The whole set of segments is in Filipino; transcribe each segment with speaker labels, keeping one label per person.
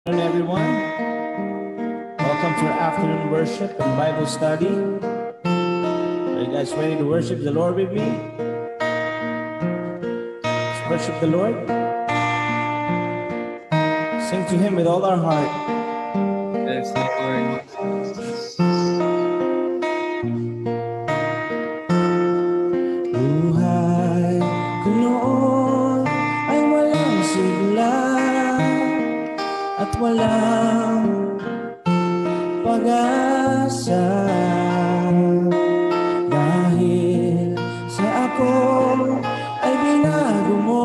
Speaker 1: Good afternoon, everyone. Welcome to our afternoon worship and Bible study. Are you guys ready to worship the Lord with me? Let's worship the Lord. Sing to Him with all our heart.
Speaker 2: Yes, Lord.
Speaker 1: Buhay ko noon ay walang sigla at walang pag-asa, dahil sa ako ay binago mo.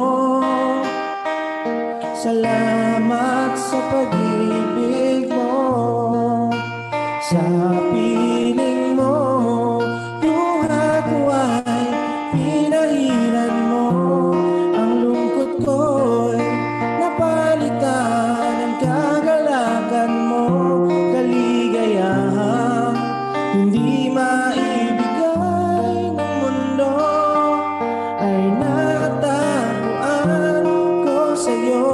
Speaker 1: Salamat sa pag-ibig mo, sa piling mo. Luha ko ay pinahiran mo, ang lungkot ko'y napalitan ng kagalakan mo. Kaligayahang hindi maibigay ng mundo ay natagpuan ko sa'yo.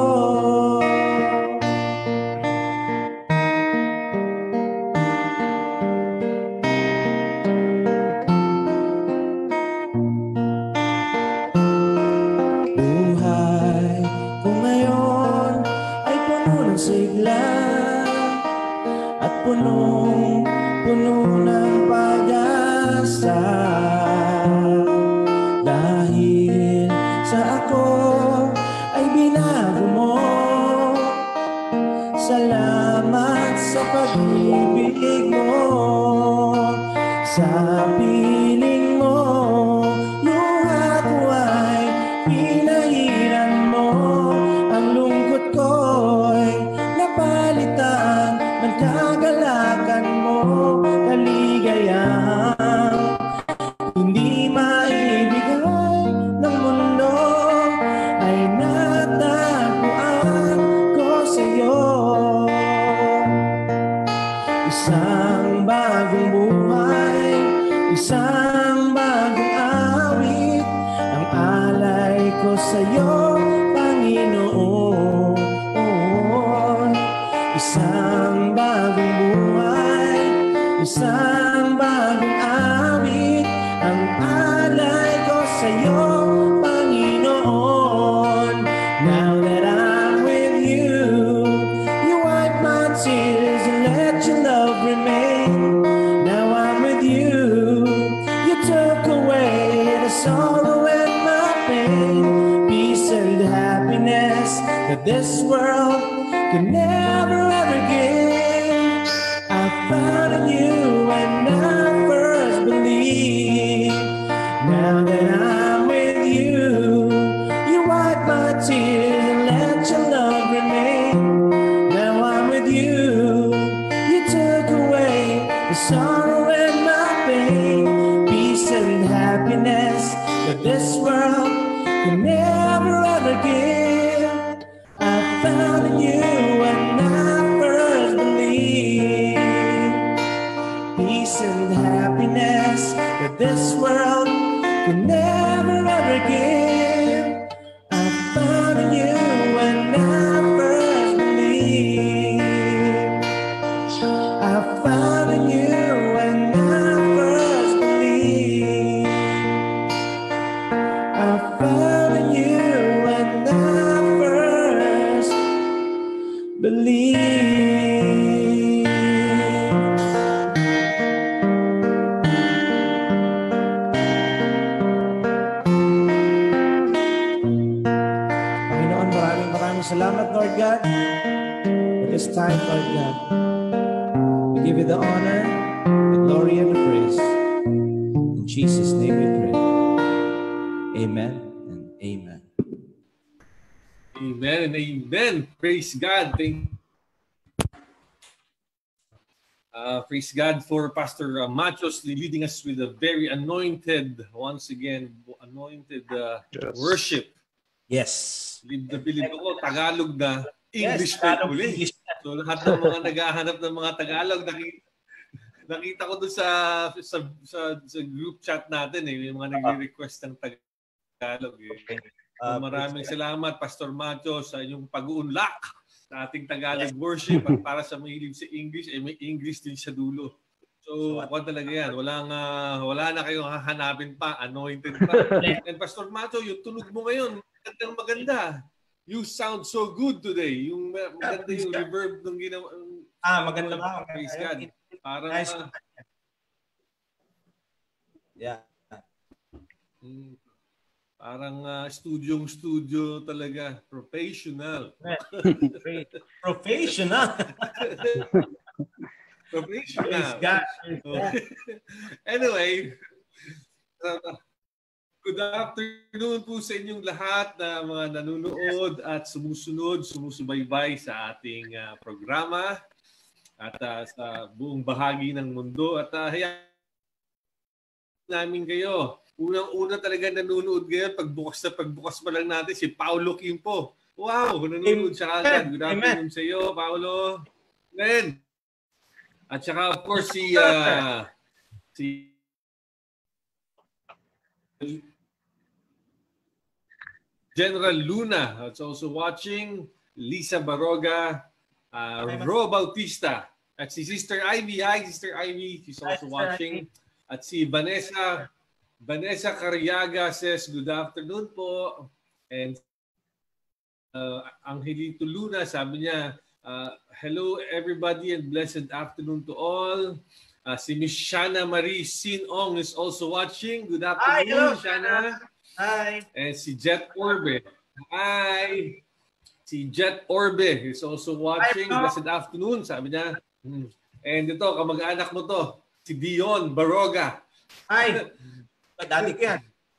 Speaker 1: Buhay ko ngayon ay puno ng sigla at punong-puno ng pag-asa, dahil sa ako ay binago mo. Salamat sa pag-ibig mo, sa piling mo. Luha ko ay pinahiran mo, ang lungkot ko'y napalitan ng kagalakan mo. Kaligayahang hindi maibigay ng mundo ay natagpuan ko sa'yo. Isang bagong buhay, isang bagong awit, ang alay ko sa'yo, Panginoon. Isang bagong buhay, isang bagong awit, ang alay ko sa'yo, Panginoon. Now that I'm with you, you wipe my tears and let your love remain. Now I'm with you, you took away the sorrow and my pain. Peace and happiness that this world could never ever give, I found in you when I first believed. Now that I'm with you, you wipe my tears and let your love remain. Now I'm with you, you took away the sorrow and my pain. Peace and happiness that this world can never ever give, I found in you when I first believed. Peace and happiness that this world can never ever give, I found in you when I first believed. I found in you when I first believed. I found in you when I first believed. Panginoon, maraming salamat, Lord God, for this time, Lord God. We give you the honor, the glory, and the praise. In Jesus' name we pray. Amen and amen.
Speaker 2: Amen and amen. Praise God. Praise God for Pastor Machos leading us with a very anointed, once again, anointed worship.
Speaker 1: Yes.
Speaker 2: Bilib ako, Tagalog na, English pa uli. So lahat ng mga naghahanap ng mga Tagalog, nakita ko doon sa group chat natin, yung mga nagre-request ng Tagalog. So, maraming salamat, Pastor Macho, sa inyong pag-uunlak sa ating Tagalog worship at para sa mahilig sa English, may English din sa dulo. So, ako talaga yan. Wala na kayong hahanapin pa. Anointed pa. And Pastor Mato, yung tunog mo ngayon, maganda. You sound so good today. Yung maganda yung reverb ng ginawa.
Speaker 3: Maganda ba?
Speaker 2: Praise God. Parang,
Speaker 3: yeah.
Speaker 2: Parang studio talaga. Professional.
Speaker 3: Professional.
Speaker 2: Professional. Anyway, good afternoon po sa inyong lahat na mga nanonood at sumusubaybay sa ating programa at sa buong bahagi ng mundo. At hayaan namin kayo. Unang-una talaga nanonood ngayon, pagbukas pa lang natin, si Paulo Kimpo. Wow, nanonood siya agad. Good afternoon sa iyo, Paulo. Amen. At saka, of course, si General Luna is also watching. Lisa Baroga, Ro Bautista, at si Sister Ivy. Hi, Sister Ivy. She's also watching. At si Vanessa Cariaga says, good afternoon po. And Angelito Luna, sabi niya, hello everybody and blessed afternoon to all. Si Miss Shana Marie Sinong is also watching. Good afternoon, Shana.
Speaker 3: Hi.
Speaker 2: And si Jet Orbe. Hi. Si Jet Orbe is also watching. Blessed afternoon, sabi niya. And ito, kamag-anak mo to, si Dion Baroga.
Speaker 3: Hi. Dati ko yan.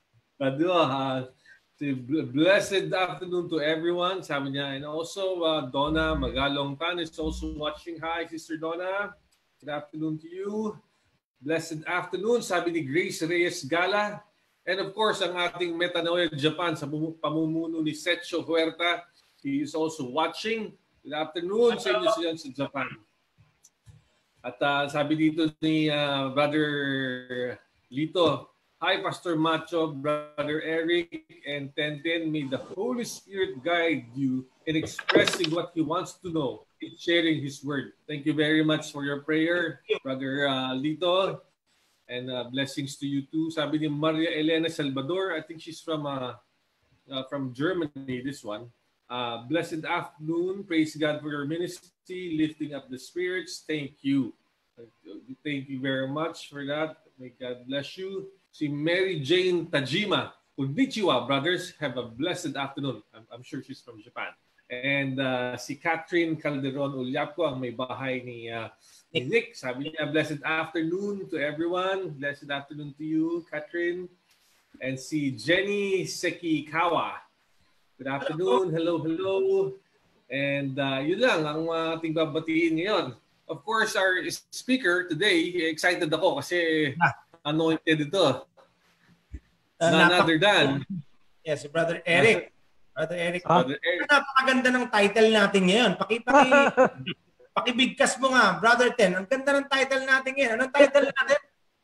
Speaker 2: Blessed afternoon to everyone, sabi niya. And also, Donna Magalong Tan is also watching. Hi, Sister Donna. Good afternoon to you. Blessed afternoon, sabi ni Grace Reyes Gala. And of course, ang ating Metanoia Japan sa pamumuno ni Setcho Huerta. He is also watching. Good afternoon sa inyo siya sa Japan. At sabi dito ni Brother Lito, hi, Pastor Macho, Brother Eric, and Tenten. May the Holy Spirit guide you in expressing what He wants to know, in sharing His word. Thank you very much for your prayer, Brother Lito. And blessings to you too. Sabi ni Maria Elena Salvador, I think she's from Germany, this one. Blessed afternoon. Praise God for your ministry, lifting up the spirits. Thank you. Thank you very much for that. May God bless you. Si Mary Jane Tajima. Konnichiwa, brothers. Have a blessed afternoon. I'm sure she's from Japan. And si Catherine Calderon Uliapco, ang may bahay ni Nick. Sabi niya, blessed afternoon to everyone. Blessed afternoon to you, Catherine. And si Jenny Sekikawa. Good afternoon. Hello, hello. And yun lang ang ating babatiin ngayon. Of course, our speaker today, excited ako kasi anointed ito. None other than
Speaker 3: yes, Brother Eric. Brother Eric. Napakaganda ng title natin ngayon. Pakibigkas mo nga, Brother Ten. Ang ganda ng title natin ngayon. Anong title natin?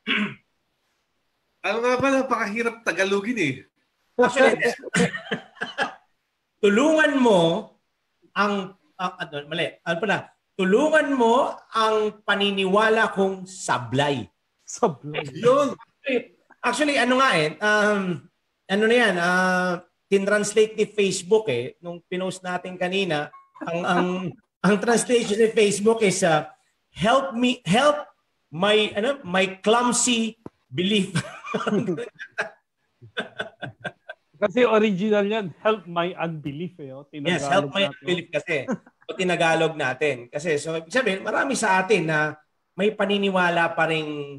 Speaker 2: Ano nga ba, napakahirap Tagalogin eh.
Speaker 3: Actually, tulungan mo ang tulungan mo ang paniniwala kong sablay.
Speaker 4: Sablay.
Speaker 2: Yun.
Speaker 3: Actually, ano nga ano na yan, tin-translate ni Facebook nung pinost natin kanina, ang translation ni Facebook is help my clumsy belief.
Speaker 4: Kasi original yan, help my unbelief.
Speaker 3: Yes, help my unbelief kasi. O tinagalog natin. Kasi so sabihin, marami sa atin na may paniniwala pa ring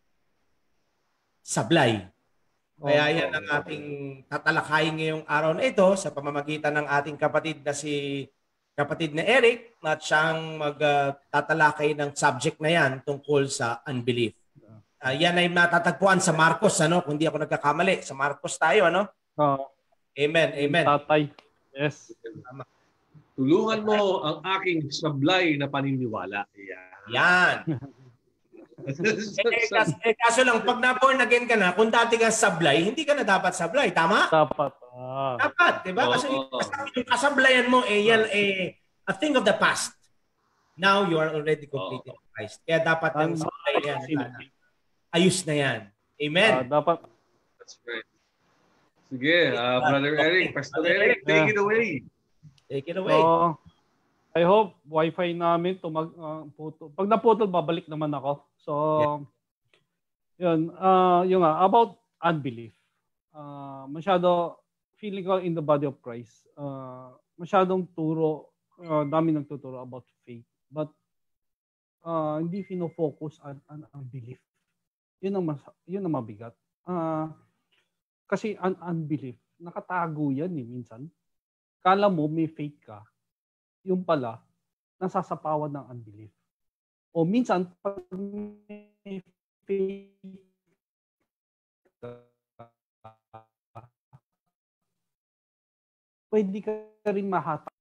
Speaker 3: sablay. Kaya yan ang ating tatalakayin ngayong araw na ito sa pamamagitan ng ating kapatid na Eric at siyang magtatalakay ng subject na yan tungkol sa unbelief. Yan ay matatagpuan sa Marcos, kung di ako nagkakamali. Sa Marcos tayo, Amen, amen.
Speaker 4: Tatay. Yes.
Speaker 2: Tulungan mo ang aking sablay na paniniwala.
Speaker 3: Yan. Kaso lang, pag na-born again ka na, kung dati ka sablay, hindi ka na dapat sablay. Tama?
Speaker 4: Dapat.
Speaker 3: Dapat, di ba? Kasi yung kasablayan mo, yan a thing of the past. Now you are already complete in Christ. Kaya dapat yung sabay yan. Ayos na yan. Amen.
Speaker 4: Dapat.
Speaker 2: That's right. Sige, Brother Eric, Pastor Eric, take it away.
Speaker 3: Take it away.
Speaker 4: So, I hope Wi-Fi namin putol. Pag naputol, babalik naman ako. So, yun. Yung about unbelief. Masyado, feeling ko in the body of Christ, masyadong turo, dami nagtuturo about faith. But, hindi fino-focus on unbelief. Yun ang mabigat. Kasi unbelief, nakatago yan minsan. Kala mo may faith ka, yung pala, nasasapawan ng unbelief. O minsan, pag may faith ka, pwede ka rin mahatak.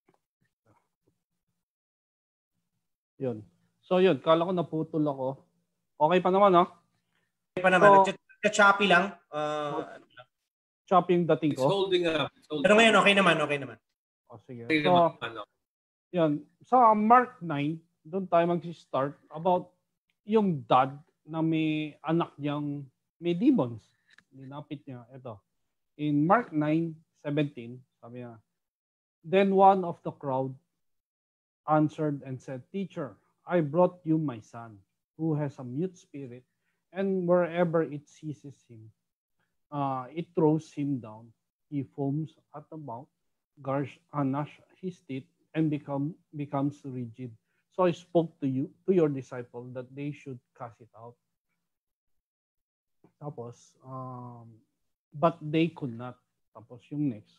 Speaker 4: Yun. So yun, kala ko naputol ako. Okay pa naman, no?
Speaker 3: Okay pa naman. So, choppy lang.
Speaker 4: Choppy yung dating ko.
Speaker 2: It's holding up.
Speaker 3: Pero ngayon, okay naman.
Speaker 4: O, sige. So, yan. Sa Mark 9, doon tayo mag-start about yung dad na may anak niyang may demons. Ninapit niya. Ito. In Mark 9:17, sabi niya, then one of the crowd answered and said, Teacher, I brought you my son, who has a mute spirit, and wherever it seizes him, it throws him down. He foams at the mouth, gnash his teeth, and becomes rigid. So I spoke to your disciple, that they should cast it out. Tapos, but they could not. Tapos yung next.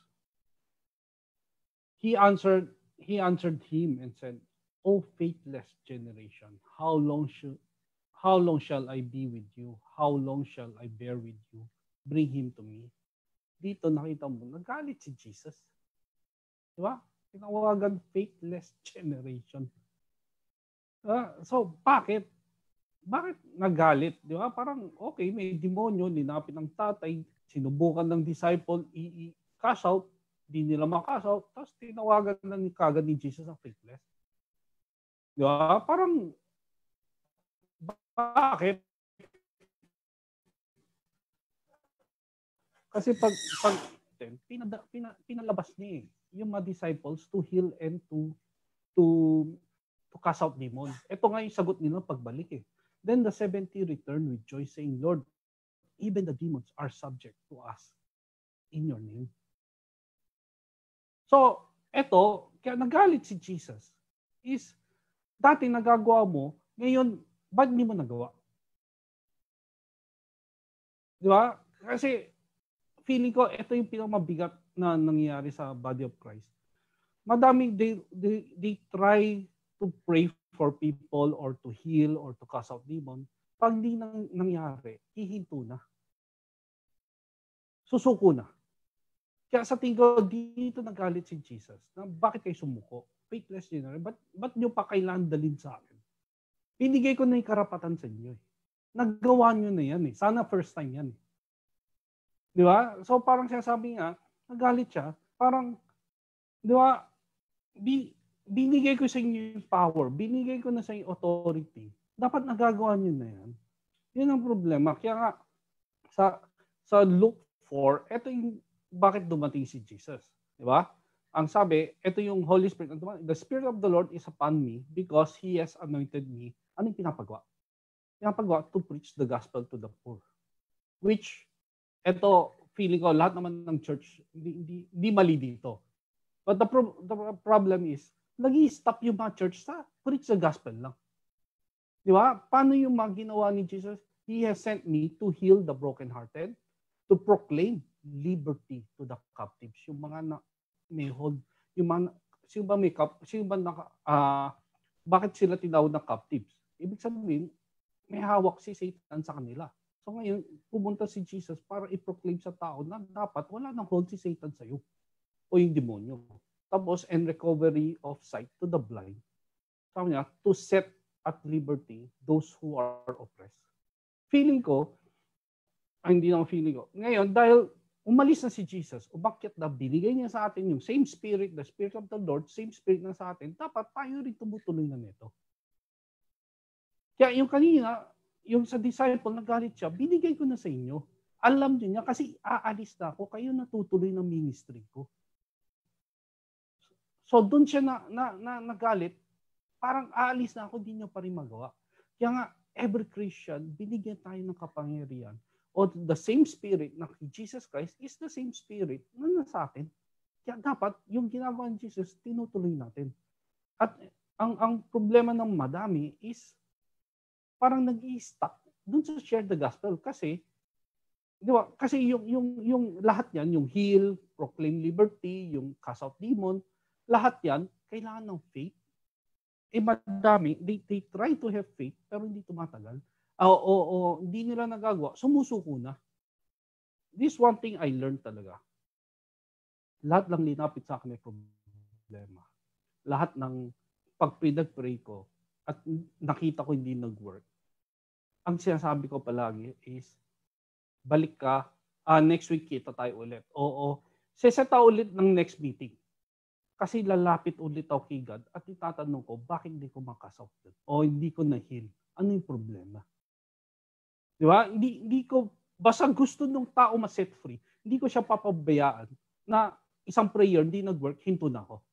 Speaker 4: He answered him and said, O faithless generation, how long shall I be with you? How long shall I bear with you? Bring him to me. Dito nakita mo, nagalit si Jesus. Di ba? Tinawagan faithless generation. So, bakit? Bakit nagalit? Di ba? Parang, okay, may demonyo, ninapit ng tatay, sinubukan ng disciple, i-cash out, di nila ma-cash out, tapos tinawagan ng kagad ni Jesus ang faithless. Di ba? Parang, bakit? Kasi pag pinalabas niya yung mga disciples to heal and to cast out demons. Ito nga yung sagot nila pagbalik eh. Then the 70 returned with joy saying, Lord, even the demons are subject to us in your name. So, ito, kaya nagalit si Jesus is dati nagagawa mo, ngayon, ba't hindi mo nagawa? Di ba? Kasi feeling ko, ito yung pinamabigat na nangyayari sa body of Christ. Madaming they try to pray for people or to heal or to cast out demon. Pag hindi nangyari, hihinto na. Susuko na. Kaya sa tingin ko, dito nagalit si Jesus. Na bakit kayo sumuko? Faithless generation. Ba't nyo pa kailangan dalhin sa akin? Binigay ko na yung karapatan sa inyo. Nagawa nyo na yan eh. Sana first time yan eh. Di ba? So parang siya sabi nga, nagalit siya. Parang, di ba, binigay ko sa inyo yung power. Binigay ko na sa inyo authority. Dapat nagagawa nyo na yan. Yun ang problema. Kaya nga, sa Luke 4, ito yung bakit dumating si Jesus. Di ba? Ang sabi, ito yung Holy Spirit. The Spirit of the Lord is upon me because He has anointed me. Ano yung pinapagawa? Pinapagawa to preach the gospel to the poor. Which, ito, feeling ko, lahat naman ng church, hindi mali dito. But the problem is, nag-i-stop yung mga church sa preach the gospel lang. Di ba? Paano yung mga ginawa ni Jesus? He has sent me to heal the brokenhearted, to proclaim liberty to the captives. Yung mga may hold, yung mga, bakit sila tinawag na captives? Ibig sabihin, may hawak si Satan sa kanila. So ngayon, pumunta si Jesus para i-proclaim sa tao na dapat wala nang hold si Satan sa iyo o yung demonyo. Tapos, and recovery of sight to the blind. Sabi niya, to set at liberty those who are oppressed. Feeling ko, hindi naman feeling ko. Ngayon, dahil umalis na si Jesus, umakyat na, binigay niya sa atin yung same Spirit, the Spirit of the Lord, same Spirit na sa atin, dapat tayo rin tumutuloy na nito. Kaya yung kanina, yung sa disciple, nagalit siya, binigay ko na sa inyo. Alam niyo niya, kasi aalis na ako, kayo natutuloy ng ministry ko. So doon siya nagalit, parang aalis na ako, hindi niyo pa rin magawa. Kaya nga, every Christian, binigyan tayo ng kapangyarihan. O the same Spirit na Jesus Christ is the same Spirit na nasa atin. Kaya dapat, yung ginagawa ni Jesus, tinutuloy natin. At ang problema ng madami is, parang nag-i-stuck dun sa share the gospel. Kasi, di ba? Kasi yung lahat yan, yung heal, proclaim liberty, yung cast out demon, lahat yan, kailangan ng faith. Madami, they try to have faith, pero hindi tumatagal. Hindi nila nagagawa, sumusuko na. This one thing I learned talaga. Lahat lang linapit sa akin may problema. Lahat ng pag-pray ko at nakita ko hindi nag-work. Ang sinasabi ko palagi is, balik ka, next week kita tayo ulit. Seseta ulit ng next meeting. Kasi lalapit ulit ako kay God at itatanong ko, bakit hindi ko makasaw? O hindi ko na-heal? Ano yung problema? Di ba? Hindi ko, basta gusto ng tao ma-set free, hindi ko siya papabayaan na isang prayer hindi nag-work, hinto na ako.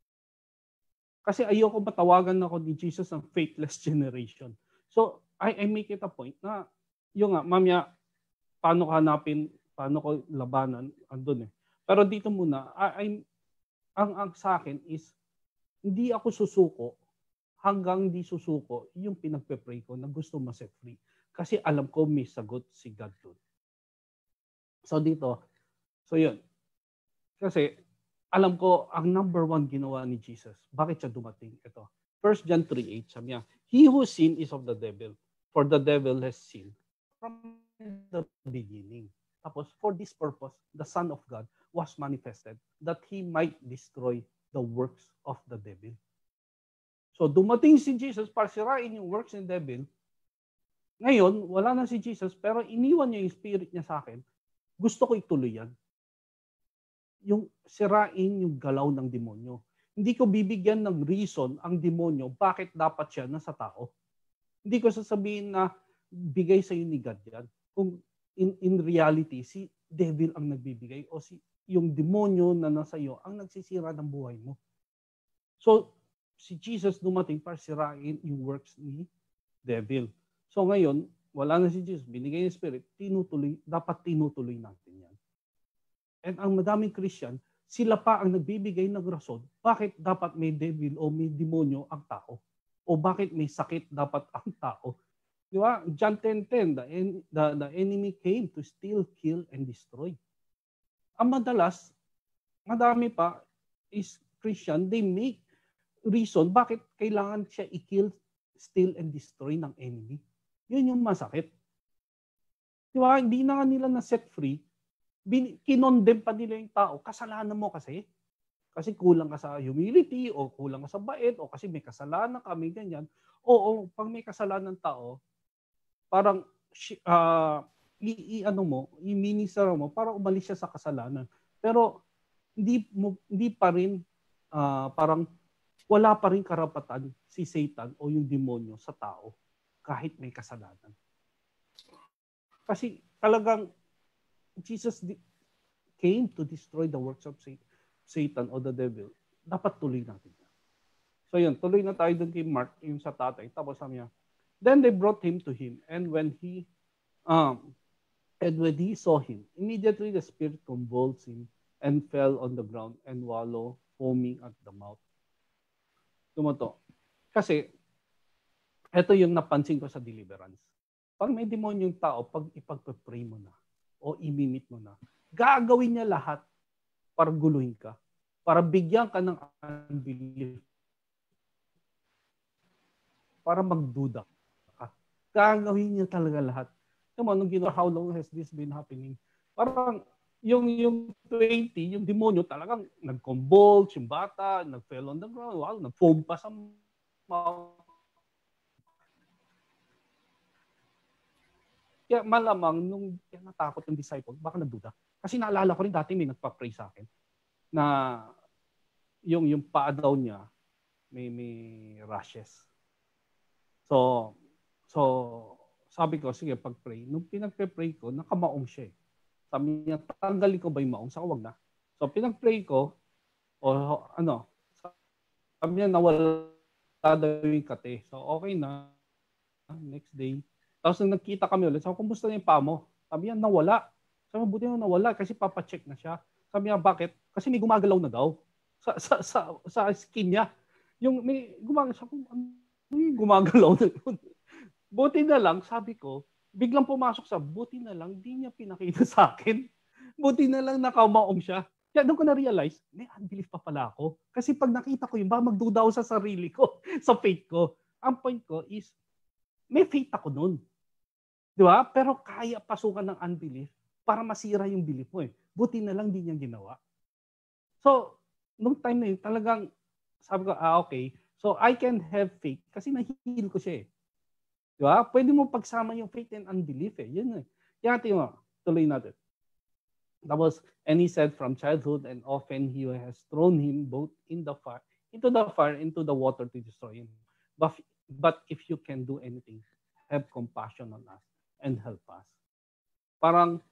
Speaker 4: Kasi ayoko matawagan ako ni Jesus ng faithless generation. So, I make it a point na, yung nga, mamaya, paano ko hanapin, paano ko labanan, andun eh. Pero dito muna, ang sa akin is, hindi ako susuko hanggang hindi susuko yung pinagpe-pray ko na gusto ma-set free. Kasi alam ko may sagot si God doon. So dito, so yun. Kasi alam ko ang number one ginawa ni Jesus. Bakit siya dumating? Ito. 1 John 3:8, sabi niya, he who sin is of the devil, for the devil has sinned from the beginning. Tapos, for this purpose, the Son of God was manifested that he might destroy the works of the devil. So, dumating si Jesus para sirain yung works ng devil. Ngayon, wala na si Jesus, pero iniwan niya yung spirit niya sa akin. Gusto ko ituloy yan. Yung sirain yung galaw ng demonyo. Hindi ko bibigyan ng reason ang demonyo bakit dapat siya nasa tao. Hindi ko sasabihin na bigay sa iyo ni God yan. Kung in reality, si devil ang nagbibigay o yung demonyo na nasa iyo ang nagsisira ng buhay mo. So, si Jesus dumating para sirain yung works ni devil. So ngayon, wala na si Jesus, binigay ng Spirit, dapat tinutuloy natin yan. And ang madaming Christian, sila pa ang nagbibigay ng rason, bakit dapat may devil o may demonyo ang tao? O bakit may sakit dapat ang tao? Di ba? John 10:10, the enemy came to steal, kill, and destroy. Ang madami pa is Christian, they make reason bakit kailangan siya i-kill, steal, and destroy ng enemy. Yun yung masakit. Di ba? Hindi na nila na-set free. Kinondem pa nila yung tao. Kasalanan mo kasi. Kasi kulang ka sa humility, o kulang ka sa bait, o kasi may kasalanan kami, ganyan. Oo, pag may kasalanan tao, parang i-minister mo para umalis siya sa kasalanan. Pero hindi pa rin parang wala pa rin karapatan si Satan o yung demonyo sa tao kahit may kasalanan. Kasi talagang Jesus came to destroy the works of Satan o the devil. Dapat tuloy natin. So yun, tuloy na tayo dun kay Mark, yung sa tatay. Tapos sabi niya, then they brought him to him, and when he saw him, immediately the spirit convulsed him and fell on the ground and wallow, foaming at the mouth. Tumato. Kasi, ito yung napansin ko sa deliverance. Pag may demonyo yung tao, pag ipag-pray mo na, o imimit mo na, gagawin niya lahat para guluhin ka, para bigyan ka ng unbelief, para magduda ka. Gagawin niya talaga lahat. Nung ginawa, how long has this been happening? Parang yung 20, yung demonyo talagang nag-convulse, yung bata, nag-fell on the ground, wow, nag-foam pa sa mouth. Kaya malamang nung natakot yung disciple, baka nagduda. Kasi naalala ko rin dati may nagpa-pray sa akin na yung paa daw niya may rashes. So sabi ko, sige, pag-pray. Nung pinag-pray ko, nakamaong siya eh. Sabi niya, tanggalin ko ba yung maong? Saka wag na. So pinag-pray ko, sabi niya, nawala daw yung kate. So okay na. Next day. Tapos nung nagkita kami ulit, sabi ko, kumusta na yung paa mo? Sabi niya, nawala. Sabi niya, buti na nawala kasi papacheck na siya. Sabi niya, bakit? Kasi may gumagalaw na daw sa skin niya. Yung may gumagalaw na yun. Buti na lang, sabi ko, biglang pumasok buti na lang, di niya pinakita sa akin. Buti na lang nakamaong siya. Kaya doon ko na-realize, may unbelief pa pala ako. Kasi pag nakita ko yun, magduda ako sa sarili ko, sa faith ko. Ang point ko is, may faith ako nun. Di ba? Pero kaya pasukan ng unbelief para masira yung belief mo eh. Buti na lang di niya ginawa. So, nung time na yun, talagang sabi ko, okay. So, I can have faith kasi nahihil ko siya eh. Di ba? Pwede mo pagsama yung faith and unbelief eh. Yun eh. Kaya tingnan mo, tuloy natin. Tapos, and he said from childhood and often he has thrown him both into the fire, into the water to destroy him. But if you can do anything, have compassion on us and help us. Parang,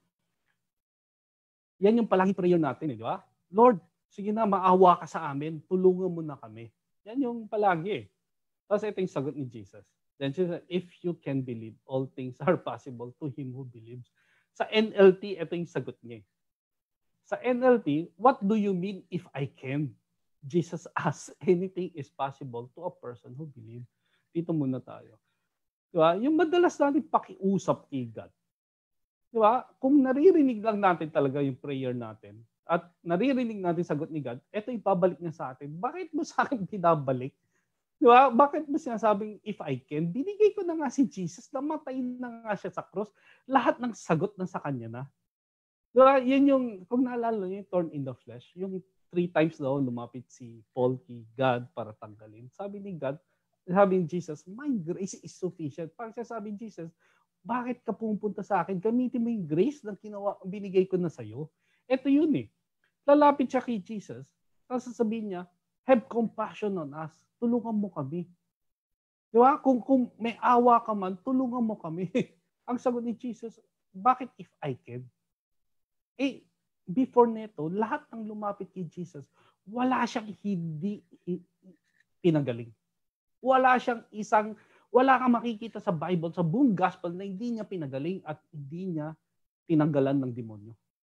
Speaker 4: yan yung palagi prayer natin, di ba? Lord, sige na, maawa ka sa amin, tulungan mo na kami. Yan yung palagi eh. Tapos ito yung sagot ni Jesus. Then she said, if you can believe, all things are possible to him who believes. Sa NLT, ito yung sagot niya. Sa NLT, what do you mean if I can? Jesus asks, anything is possible to a person who believes. Dito muna tayo. Diba? Yung madalas natin pakiusap kay God. Diba? Kung naririnig lang natin talaga yung prayer natin at naririnig natin sagot ni God, ito ibabalik niya sa atin. Bakit mo sa akin binabalik? Diba? Bakit mo sinasabing if I can? Binigay ko na nga si Jesus, namatay na nga siya sa cross. Lahat ng sagot na sa kanya na. Diba? Yan yung, kung naalala nyo yung thorn in the flesh, yung 3 times daw lumapit si Paul kay God para tanggalin. Sabi ni God, sabi ni Jesus, my grace is sufficient. Parang sabi ni Jesus, bakit ka pumunta sa akin? Gamitin mo yung grace na binigay ko na sa'yo. Ito yun eh. Lalapit siya kay Jesus, tapos sasabihin niya, have compassion on us. Tulungan mo kami. Di ba? Kung may awa ka man, tulungan mo kami. Ang sagot ni Jesus, bakit if I can? Eh, before neto, lahat ng lumapit kay Jesus, wala siyang hindi pinagaling. Wala kang makikita sa Bible, sa buong gospel na hindi niya pinagaling at hindi niya tinanggalan ng demonyo.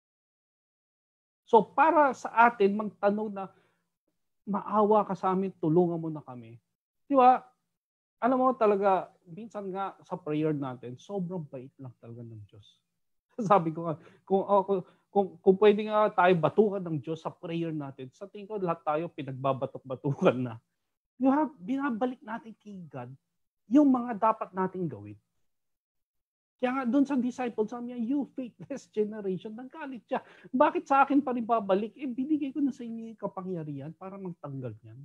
Speaker 4: So para sa atin, magtanong na maawa ka sa amin, tulungan mo na kami. Di ba? Alam mo talaga, minsan nga sa prayer natin, sobrang bait lang talaga ng Diyos. Sabi ko nga, kung pwede nga tayo batukan ng Diyos sa prayer natin, sa tingin ko lahat tayo pinagbabatok-batukan na. Di ba? Binabalik natin kay God yung mga dapat nating gawin. Kaya nga doon sa disciples, sabi niya, you faithless generation, naggalit siya. Bakit sa akin pa rin babalik? Eh, binigay ko na sa inyo yung kapangyarihan para magtanggal niyan.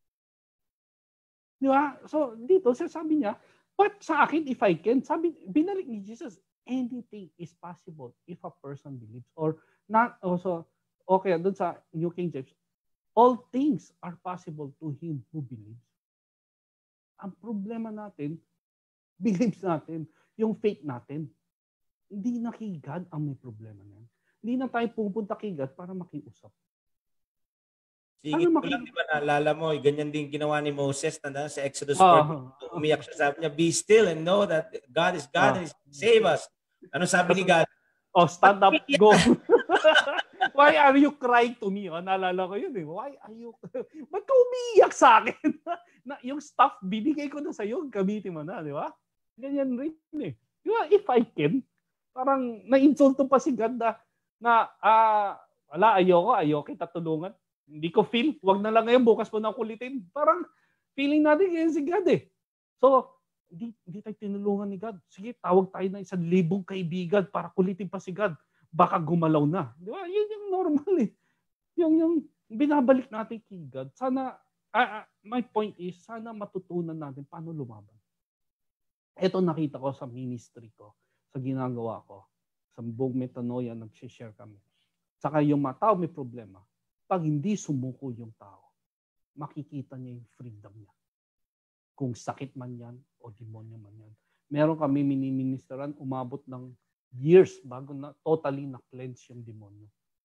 Speaker 4: Di ba? So, dito, sabi niya, but sa akin, if I can, binalik ni Jesus, anything is possible if a person believes. Or not, also, okay, doon sa New King James, all things are possible to him who believes. Ang problema natin, believes natin, yung faith natin. Hindi na kay God ang may problema niyan. Hindi na tayo pupunta kay God para makiusap.
Speaker 3: Sige, lang, di ba naalala mo, ganyan din ginawa ni Moses na sa Exodus 4. Umiyak siya, sabi niya, be still and know that God is God and save us. Ano sabi ni God?
Speaker 4: Oh, stand up, go. Why are you crying to me? Naalala ko yun eh. Why are you... Ba't ka umiiyak sa akin? Na, yung stuff, binigay ko na sa'yo, gamitin mo na, di ba? Ganyan rin eh. Di ba, if I can, parang na-insulto pa si God na wala, ayoko kita tulungan. Hindi ko feel, wag na lang ngayon, bukas mo na kulitin. Parang feeling natin ganyan si God eh. So, hindi tayo tinulungan ni God. Sige, tawag tayo na 1,000 kaibigan para kulitin pa si God. Baka gumalaw na. Di ba? Yun yung normal eh. Yung binabalik natin kay God. Sana, my point is, sana matutunan natin paano lumaban. Ito nakita ko sa ministry ko. sa ginagawa ko. Sa buong metanoia, nag-share kami. Saka yung mga tao may problema. Pag hindi sumuko yung tao, makikita niya yung freedom niya. Kung sakit man yan o demonyo man yan. Meron kami miniministeran, umabot ng years bago na totally na-cleanse yung demonyo.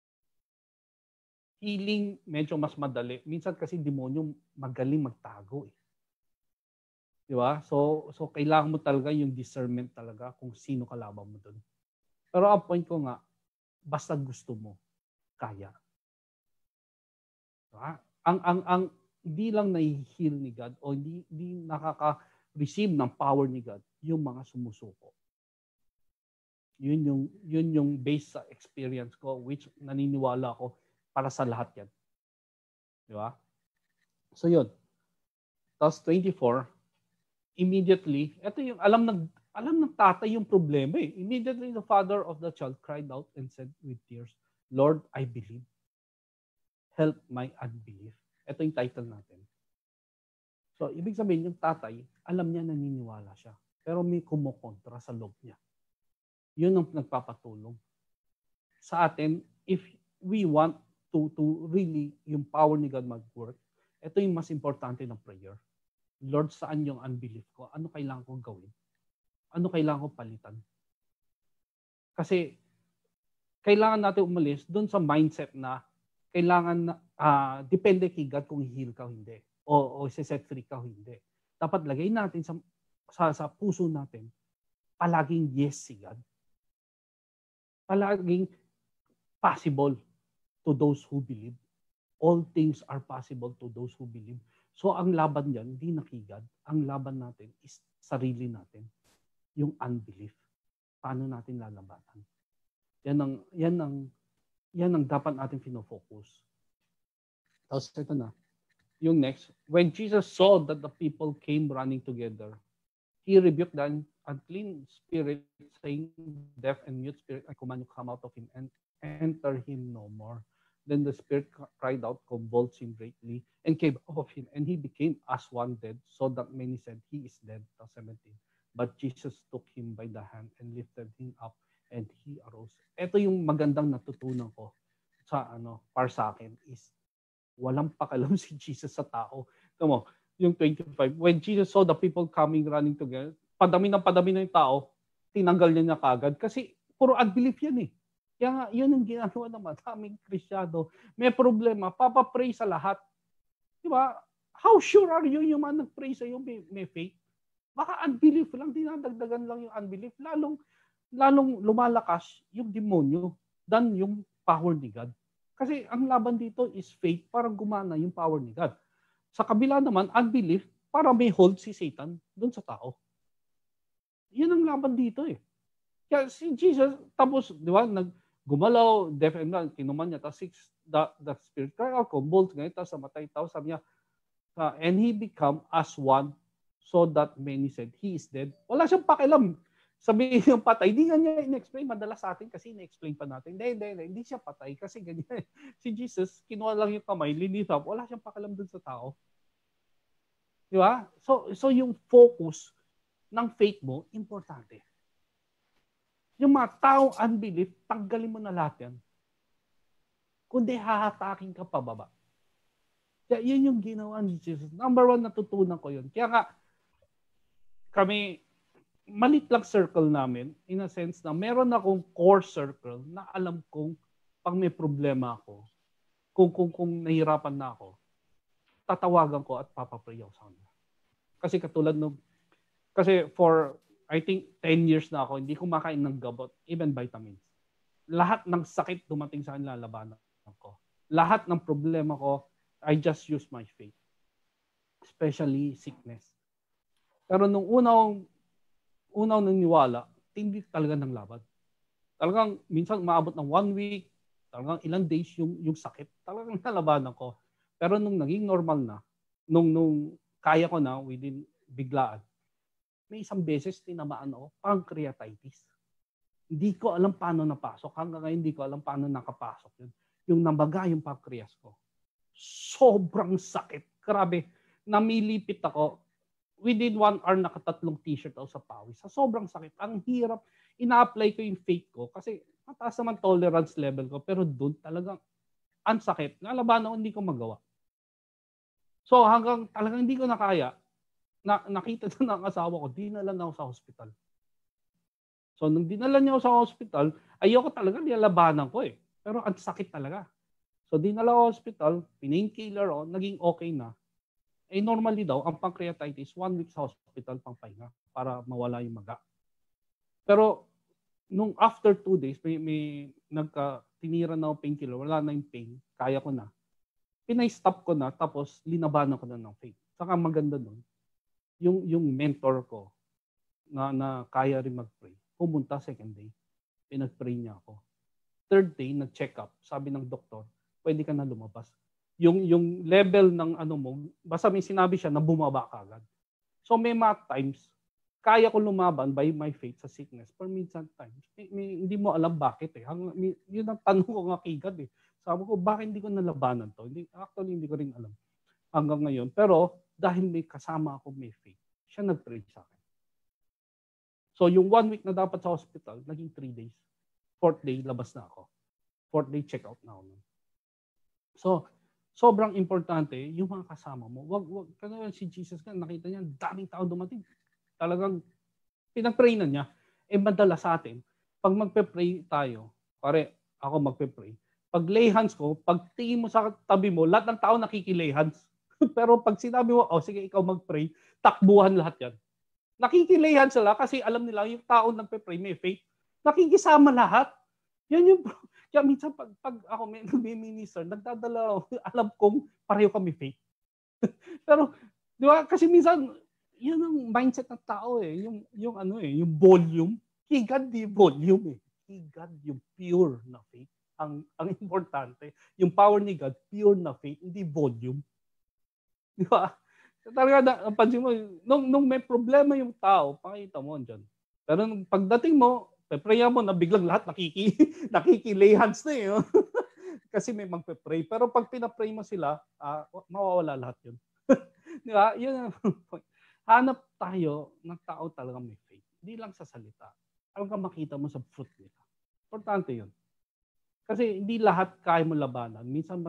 Speaker 4: Healing, medyo mas madali. Minsan kasi demonyo magaling magtago eh. Di ba? So kailangan mo talaga yung discernment talaga kung sino kalaban mo doon. Pero ang point ko nga, basta gusto mo, kaya. Diba? Ang hindi lang na-heal ni God o hindi nakaka-receive ng power ni God yung mga sumusuko. Yun yung based sa experience ko, which naniniwala ko para sa lahat yan. Di ba? So yun. Tapos 24, immediately, ito yung alam ng tatay yung problema eh. Immediately the father of the child cried out and said with tears, Lord, I believe. Help my unbelief. Ito yung title natin. So, ibig sabihin, yung tatay, alam niya naniniwala siya. Pero may kumukontra sa loob niya. Yun ang nagpapatulong. Sa atin, if we want to really yung power ni God mag-work, ito yung mas importante ng prayer. Lord, saan yung unbelief ko? Ano kailangan kong gawin? Ano kailangan kong palitan? Kasi, kailangan natin umalis dun sa mindset na kailangan depende kay God kung i-heal ka o hindi. O i-set free ka o hindi. Dapat lagay natin sa puso natin, palaging yes si God. Palaging possible to those who believe. All things are possible to those who believe. So ang laban diyan, hindi na kay God. Ang laban natin is sarili natin. Yung unbelief. Paano natin lalabanan? Yan ang dapat natin pinofocus. Tapos ito na. Yung next, when Jesus saw that the people came running together, He rebuked the unclean spirit, saying, deaf and mute spirit, I command you come out of him and enter him no more. Then the spirit cried out, convulsing greatly, and came out of him, and he became as one dead, so that many said, he is dead. 17. But Jesus took him by the hand and lifted him up, and he arose. Ito yung magandang natutunan ko para sa akin is walang pakalam si Jesus sa tao. Come on, yung 25. When Jesus saw the people coming running together, padami ng yung tao, tinanggal niya kagad kasi puro unbelief yan eh. Kaya nga, yun ang ginagawa ng maraming Kristyano. May problema, papapray sa lahat. Diba? How sure are you yung mga nag-pray sa iyo may faith? Baka unbelief lang, dinadagdagan lang yung unbelief. Lalong lumalakas yung demonyo than yung power ni God. Kasi ang laban dito is faith para gumana yung power ni God. Sa kabila naman, unbelief para may hold si Satan doon sa tao. Yun ang laban dito eh. Kaya si Jesus, tapos, di ba, gumalaw, deaf and blind, kinuman niya, tapos the spirit cried out, convulsed ngayon, tapos namatay, tapos sabi niya, and he become as one, so that many said, he is dead. Wala siyang pakialam. Sabihin yung patay, hindi nga niya in-explain, madalas sa atin kasi in-explain pa natin. Hindi siya patay kasi ganyan. Si Jesus, kinuha lang yung kamay, linis up, wala siyang pakialam dun sa tao. Di ba? So yung focus ng faith mo, importante. Yung mga taong unbelief, tanggalin mo na lahat yan. Kundi hahatakin ka pababa. Kaya yun yung ginawa ni Jesus. Number 1, natutunan ko yun. Kaya nga, kami, malit lang circle namin, in a sense na meron akong core circle na alam kong pag may problema ako, kung nahirapan na ako, tatawagan ko at papapray ako sa kanila. Kasi katulad kasi for I think 10 years na ako, hindi kumakain ng gamot, even vitamins. Lahat ng sakit dumating sa akin, lalabanan ko. Lahat ng problema ko, I just use my faith. Especially sickness. Pero nung unaw naniniwala, hindi talaga ng laban. Talagang minsan maabot ng 1 week, talagang ilang days yung sakit, talagang nalabanan ko. Pero nung naging normal na, nung kaya ko na within biglaan, may isang beses tinamaan ako, pancreatitis. Hindi ko alam paano napasok. Hanggang ngayon hindi ko alam paano nakapasok yun. Yung nabaga yung pancreas ko. Sobrang sakit. Grabe. Namilipit ako. within 1 hour, nakatatlong t-shirt ako sa pawis. Sa sobrang sakit. Ang hirap. Ina-apply ko yung faith ko kasi mataas naman tolerance level ko. Pero doon talagang ang sakit. Nalabanan ko, hindi ko magawa. So hanggang talagang hindi ko na kaya, nakita na ng asawa ko, dinala na ako sa hospital. So nung dinala niya ako sa hospital, ayoko talaga, nilalabanan ko eh. Pero ang sakit talaga. So dinala ako sa hospital, painkiller ako, naging okay na. Eh normally daw, ang pancreatitis, 1 week sa hospital pang pahinga para mawala yung maga. Pero nung after 2 days, may tinira na ako painkiller, wala na yung pain, kaya ko na. Pinay-stop ko na, tapos linabanan ko na ng faith. Saka maganda nun, yung mentor ko na kaya rin mag-pray, pumunta second day, pinag-pray niya ako. Third day, nag-check up, sabi ng doktor, pwede ka na lumabas. Yung level ng ano mo, basta may sinabi siya na bumaba ka agad. So may mga times, kaya ko lumaban by my faith sa sickness. Pero minsan times, hindi mo alam bakit eh. Yun ang tanong ko nga kay God eh. Sabi ko, bakit hindi ko nalabanan to? Actually, hindi ko rin alam hanggang ngayon. Pero dahil may kasama ako may faith, siya nag-pray sa akin. So yung 1 week na dapat sa hospital, naging 3 days. 4th day, labas na ako. 4th day, check out na ako. So, sobrang importante yung mga kasama mo. Wag kasi si Jesus ka, nakita niya, daming tao dumating. Talagang pinag-pray na niya. Eh madalas sa atin, pag magpe-pray tayo, pare, ako magpe-pray, pag lay hands ko, pag tingin mo sa tabi mo, lahat ng tao nakikilay hands. Pero pag sinabi mo, oh sige, ikaw mag-pray, takbuhan lahat yan. Nakikilay hands sila kasi alam nila yung tao nagpe-pray, may faith. Nakikisama lahat. Yan yung, kaya minsan pag ako may minister, nagdadala ako, alam kong pareho kami faith. Pero, di ba, kasi minsan, yun ang mindset ng tao eh, yung ano eh, yung volume. Kay God, di volume eh. Kay God, yung pure na faith. Ang importante, yung power ni God, pure na faith, hindi volume. Di ba? Talaga, pansin mo, nung may problema yung tao, pakita mo dyan. Pero nung pagdating mo, pe-prayan mo na biglang lahat nakikilay hands na eh. Kasi may magpe-pray. Pero pag pinapray mo sila, mawawala lahat yun. Di ba? Yun ang point. Hanap tayo ng tao talaga may faith. Hindi lang sa salita. Ang makita mo sa fruit nila. Importante yun. Kasi hindi lahat kaya mo labanan. Minsan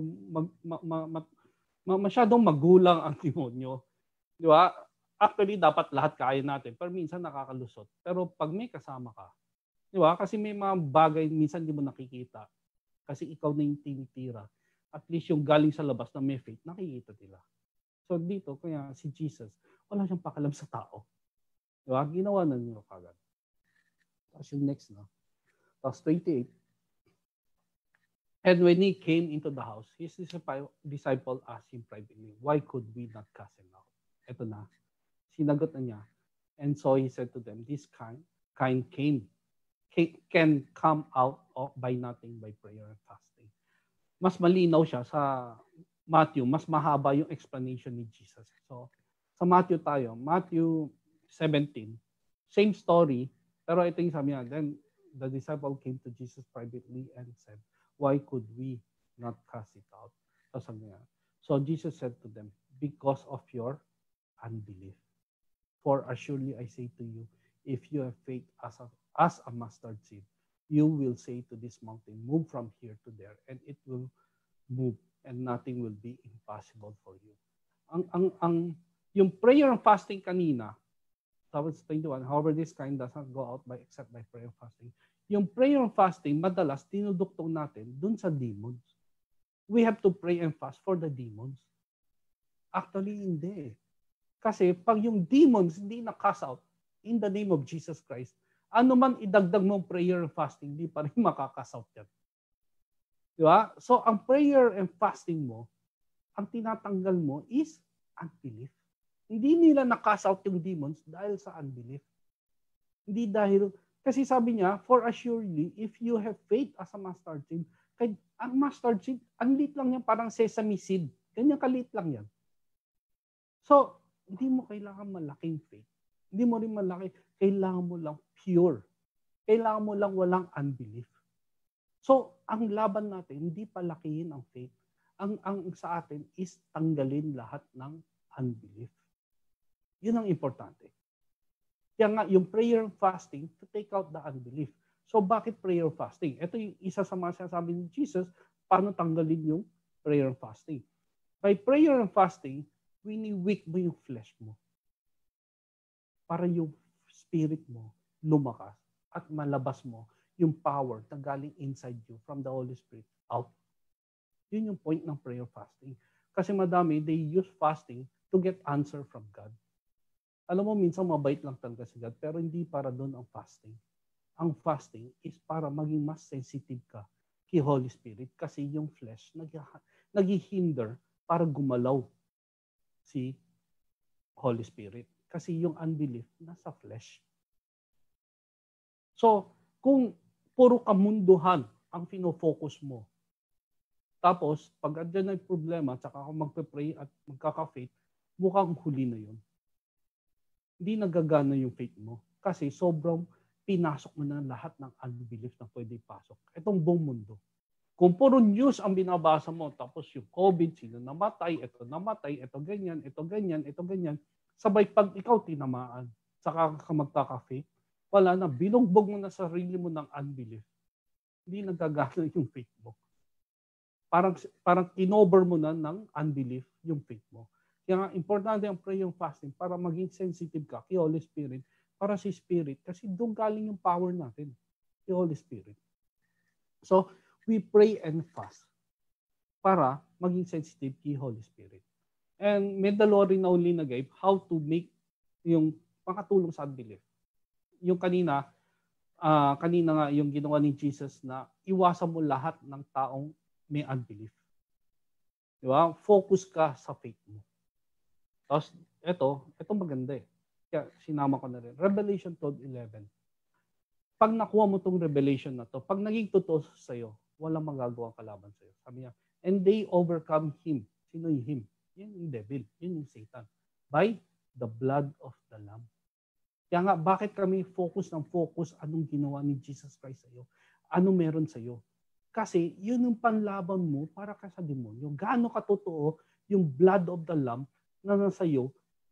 Speaker 4: masyadong magulang ang demonyo. Di ba? Actually, dapat lahat kaya natin. Pero minsan nakakalusot. Pero pag may kasama ka, di ba? Kasi may mga bagay minsan di mo nakikita. Kasi ikaw na yung tinitira. At least yung galing sa labas na may faith, nakikita nila. So dito, kaya si Jesus, wala siyang pakalam sa tao. Di ba? Ginawa na niyo kagad. Tapos yung next na. Tapos 28. And when he came into the house, his disciple asked him privately, why could we not cast him out? Ito na. Sinagot na niya. And so he said to them, this kind can come out by nothing by prayer and fasting. Mas malinaw siya sa Matthew. Mas mahaba yung explanation ni Jesus. So, sa Matthew tayo. Matthew 17. Same story. Pero ito yung sabi niya. Then the disciple came to Jesus privately and said, why could we not cast it out? So Jesus said to them, because of your unbelief. For surely I say to you, if you have faith as a mustard seed, you will say to this mountain, move from here to there, and it will move, and nothing will be impossible for you. Yung prayer and fasting kanina, Proverbs 21, however this kind does not go out except by prayer and fasting. Yung prayer and fasting, madalas tinuduktong natin dun sa demons. We have to pray and fast for the demons. Actually, hindi. Kasi pag yung demons hindi na-cast out in the name of Jesus Christ, ano man idagdag mong prayer and fasting, hindi pa rin makakast out yan. Di ba? So, ang prayer and fasting mo, ang tinatanggal mo is unbelief. Hindi nila na-cast out yung demons dahil sa unbelief. Hindi dahil, kasi sabi niya, for assuredly, if you have faith as a mustard seed, ang mustard seed, ang liit lang yan, parang sesame seed. Ganyan kaliit lang yan. So, hindi mo kailangan malaking faith. Hindi mo rin malaki. Kailangan mo lang pure. Kailangan mo lang walang unbelief. So, ang laban natin, hindi palakihin ang faith. Ang sa atin is tanggalin lahat ng unbelief. Yun ang importante. Kaya nga, yung prayer and fasting to take out the unbelief. So, bakit prayer and fasting? Ito yung isa sa mga sinasabi ni Jesus, paano tanggalin yung prayer and fasting. By prayer and fasting, wini-weak mo yung flesh mo. Para yung spirit mo lumakas at malabas mo yung power na galing inside you from the Holy Spirit out. Yun yung point ng prayer fasting. Kasi madami, they use fasting to get answer from God. Alam mo, minsan mabait lang talaga si God, pero hindi para doon ang fasting. Ang fasting is para maging mas sensitive ka kay Holy Spirit kasi yung flesh naghihinder para gumalaw si Holy Spirit. Kasi yung unbelief nasa flesh. So, kung puro kamunduhan ang fino-focus mo, tapos pag andyan ay problema, tsaka ako magpe-pray at magkaka-faith, mukhang huli na yun. Hindi nagagana yung faith mo. Kasi sobrang pinasok mo na lahat ng unbelief na pwede ipasok. Itong buong mundo. Kung puro news ang binabasa mo, tapos yung COVID, sino namatay, ito ganyan, ito ganyan, sabay pag ikaw tinamaan, saka ka magkaka-faith, wala na, binugbog mo na sarili mo ng unbelief. Hindi nagagana yung faith mo. Parang kinover mo na ng unbelief yung faith mo. Kaya nga, importante ang prayer and fasting para maging sensitive ka kay Holy Spirit, para si Spirit, kasi doon galing yung power natin, kay Holy Spirit. So, we pray and fast para maging sensitive kay Holy Spirit. And may dalawa rin na uli na gave how to make yung makatulong sa unbelief. Yung kanina nga yung ginawa ni Jesus na iwasan mo lahat ng taong may unbelief. Di ba? Focus ka sa faith mo. Tapos, ito maganda eh. Kaya sinama ko na rin. Revelation 12:11. Pag nakuha mo tong revelation na to, pag naging totoo sa'yo, walang magagawa kalaban sa'yo. Sabi niya, and they overcome him. Sino yung him? Yun yung devil. Yun yung Satan. By the blood of the Lamb. Kaya nga, bakit kami focus anong ginawa ni Jesus Christ sa'yo? Ano meron sa'yo? Kasi yun yung panlaban mo para ka sa demonyo. Gaano katotoo yung blood of the Lamb na nasa iyo,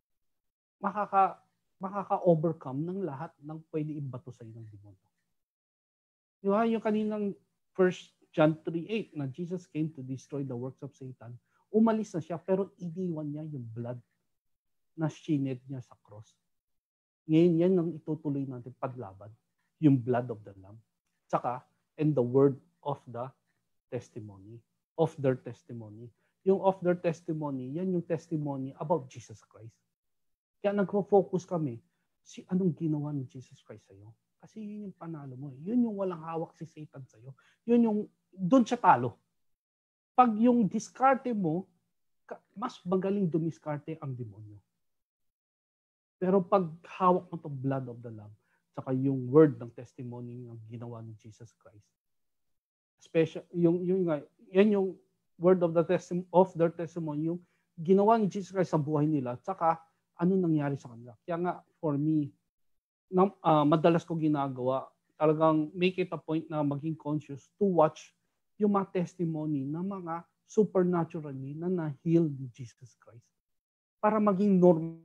Speaker 4: makaka-overcome ng lahat ng pwede ibato sa iyo ng demonyo. Di ba? Yung kaninang 1 John 3:8 na Jesus came to destroy the works of Satan, umalis na siya pero iniwan niya yung blood na shined niya sa cross. Ngayon yan ang itutuloy natin paglaban, yung blood of the Lamb. Tsaka, and the word of the testimony, of their testimony. Yung of their testimony, yan yung testimony about Jesus Christ. Kaya nagpo-focus kami, anong ginawa ni Jesus Christ sa'yo? Kasi yun yung panalo mo. Yun yung walang hawak si Satan sa'yo. Yun yung, doon siya talo. Pag yung diskarte mo, mas magaling dumiskarte ang demonyo. Pero pag hawak mo itong blood of the Lamb, saka yung word ng testimony ng ginawa ni Jesus Christ, special, yan yung word of their testimony, yung ginawa ni Jesus Christ sa buhay nila, tsaka ano nangyari sa kanila. Kaya nga, for me, madalas ko ginagawa, talagang make it a point na maging conscious to watch yung mga testimony ng mga supernaturally na na-heal ni Jesus Christ. Para maging normal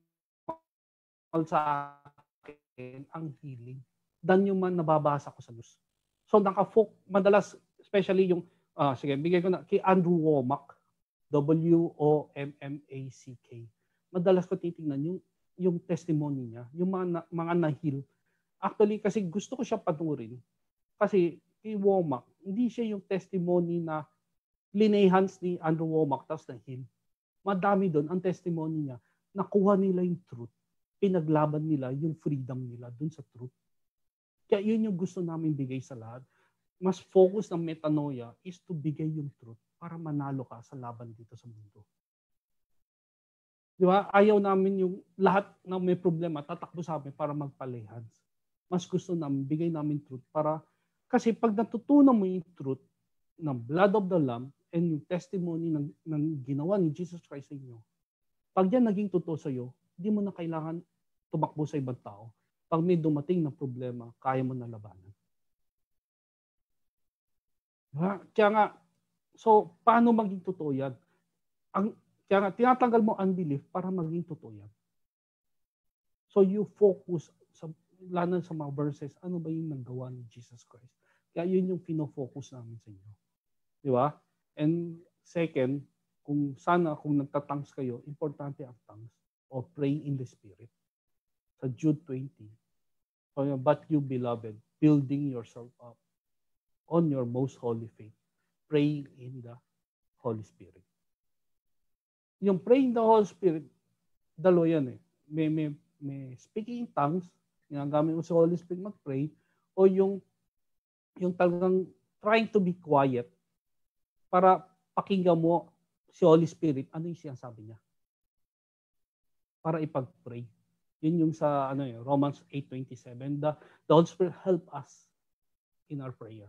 Speaker 4: sa akin ang healing than yung man nababasa ko sa news. So, madalas, especially yung sige, bigay ko na kay Andrew Wommack, Wommack. Madalas ko titingnan yung testimony niya, yung mga na-heal. Actually, kasi gusto ko siya panurin. Kasi kay Wommack, hindi siya yung testimony na linehans ni Andrew Wommack tapos na-heal. Madami doon ang testimony niya. Nakuha nila yung truth. Pinaglaban nila yung freedom nila doon sa truth. Kaya yun yung gusto namin bigay sa lahat. Mas focus ng metanoia is to bigay yung truth para manalo ka sa laban dito sa mundo. Di ba? Ayaw namin yung lahat na may problema, tatakbo sa amin para mag-play hands. Mas gusto namin, bigay namin truth para, kasi pag natutunan mo yung truth ng blood of the Lamb and yung testimony ng ginawa ni Jesus Christ sa inyo, pag yan naging totoo sa iyo, hindi mo na kailangan tumakbo sa ibang tao. Pag may dumating na problema, kaya mo na labanan. Kaya nga, so paano maging totoo yan? Kaya nga, tinatanggal mo unbelief para maging totoo yan. So you focus, lalo sa mga verses, ano ba yung nagawa ni Jesus Christ? Kaya yun yung pinofocus namin sa inyo. Di ba? And second, kung nagtatangs kayo, importante ang tongues or praying in the Spirit. Sa Jude 20, but you, beloved, building yourself up on your most holy faith, praying in the Holy Spirit. Yung praying in the Holy Spirit, dalawa yan eh. May speaking in tongues, ginagamit mo sa Holy Spirit mag-pray, o yung talagang trying to be quiet para pakinggan mo si Holy Spirit, ano yung sinasabi niya? Para ipag-pray. Yun yung sa Romans 8:27. The Holy Spirit help us in our prayer.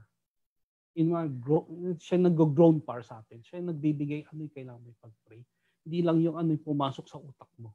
Speaker 4: Siya nag-groan para sa atin. Siya nagbibigay ano yung kailangan mo ipag-pray. Hindi lang yung ano yung pumasok sa utak mo.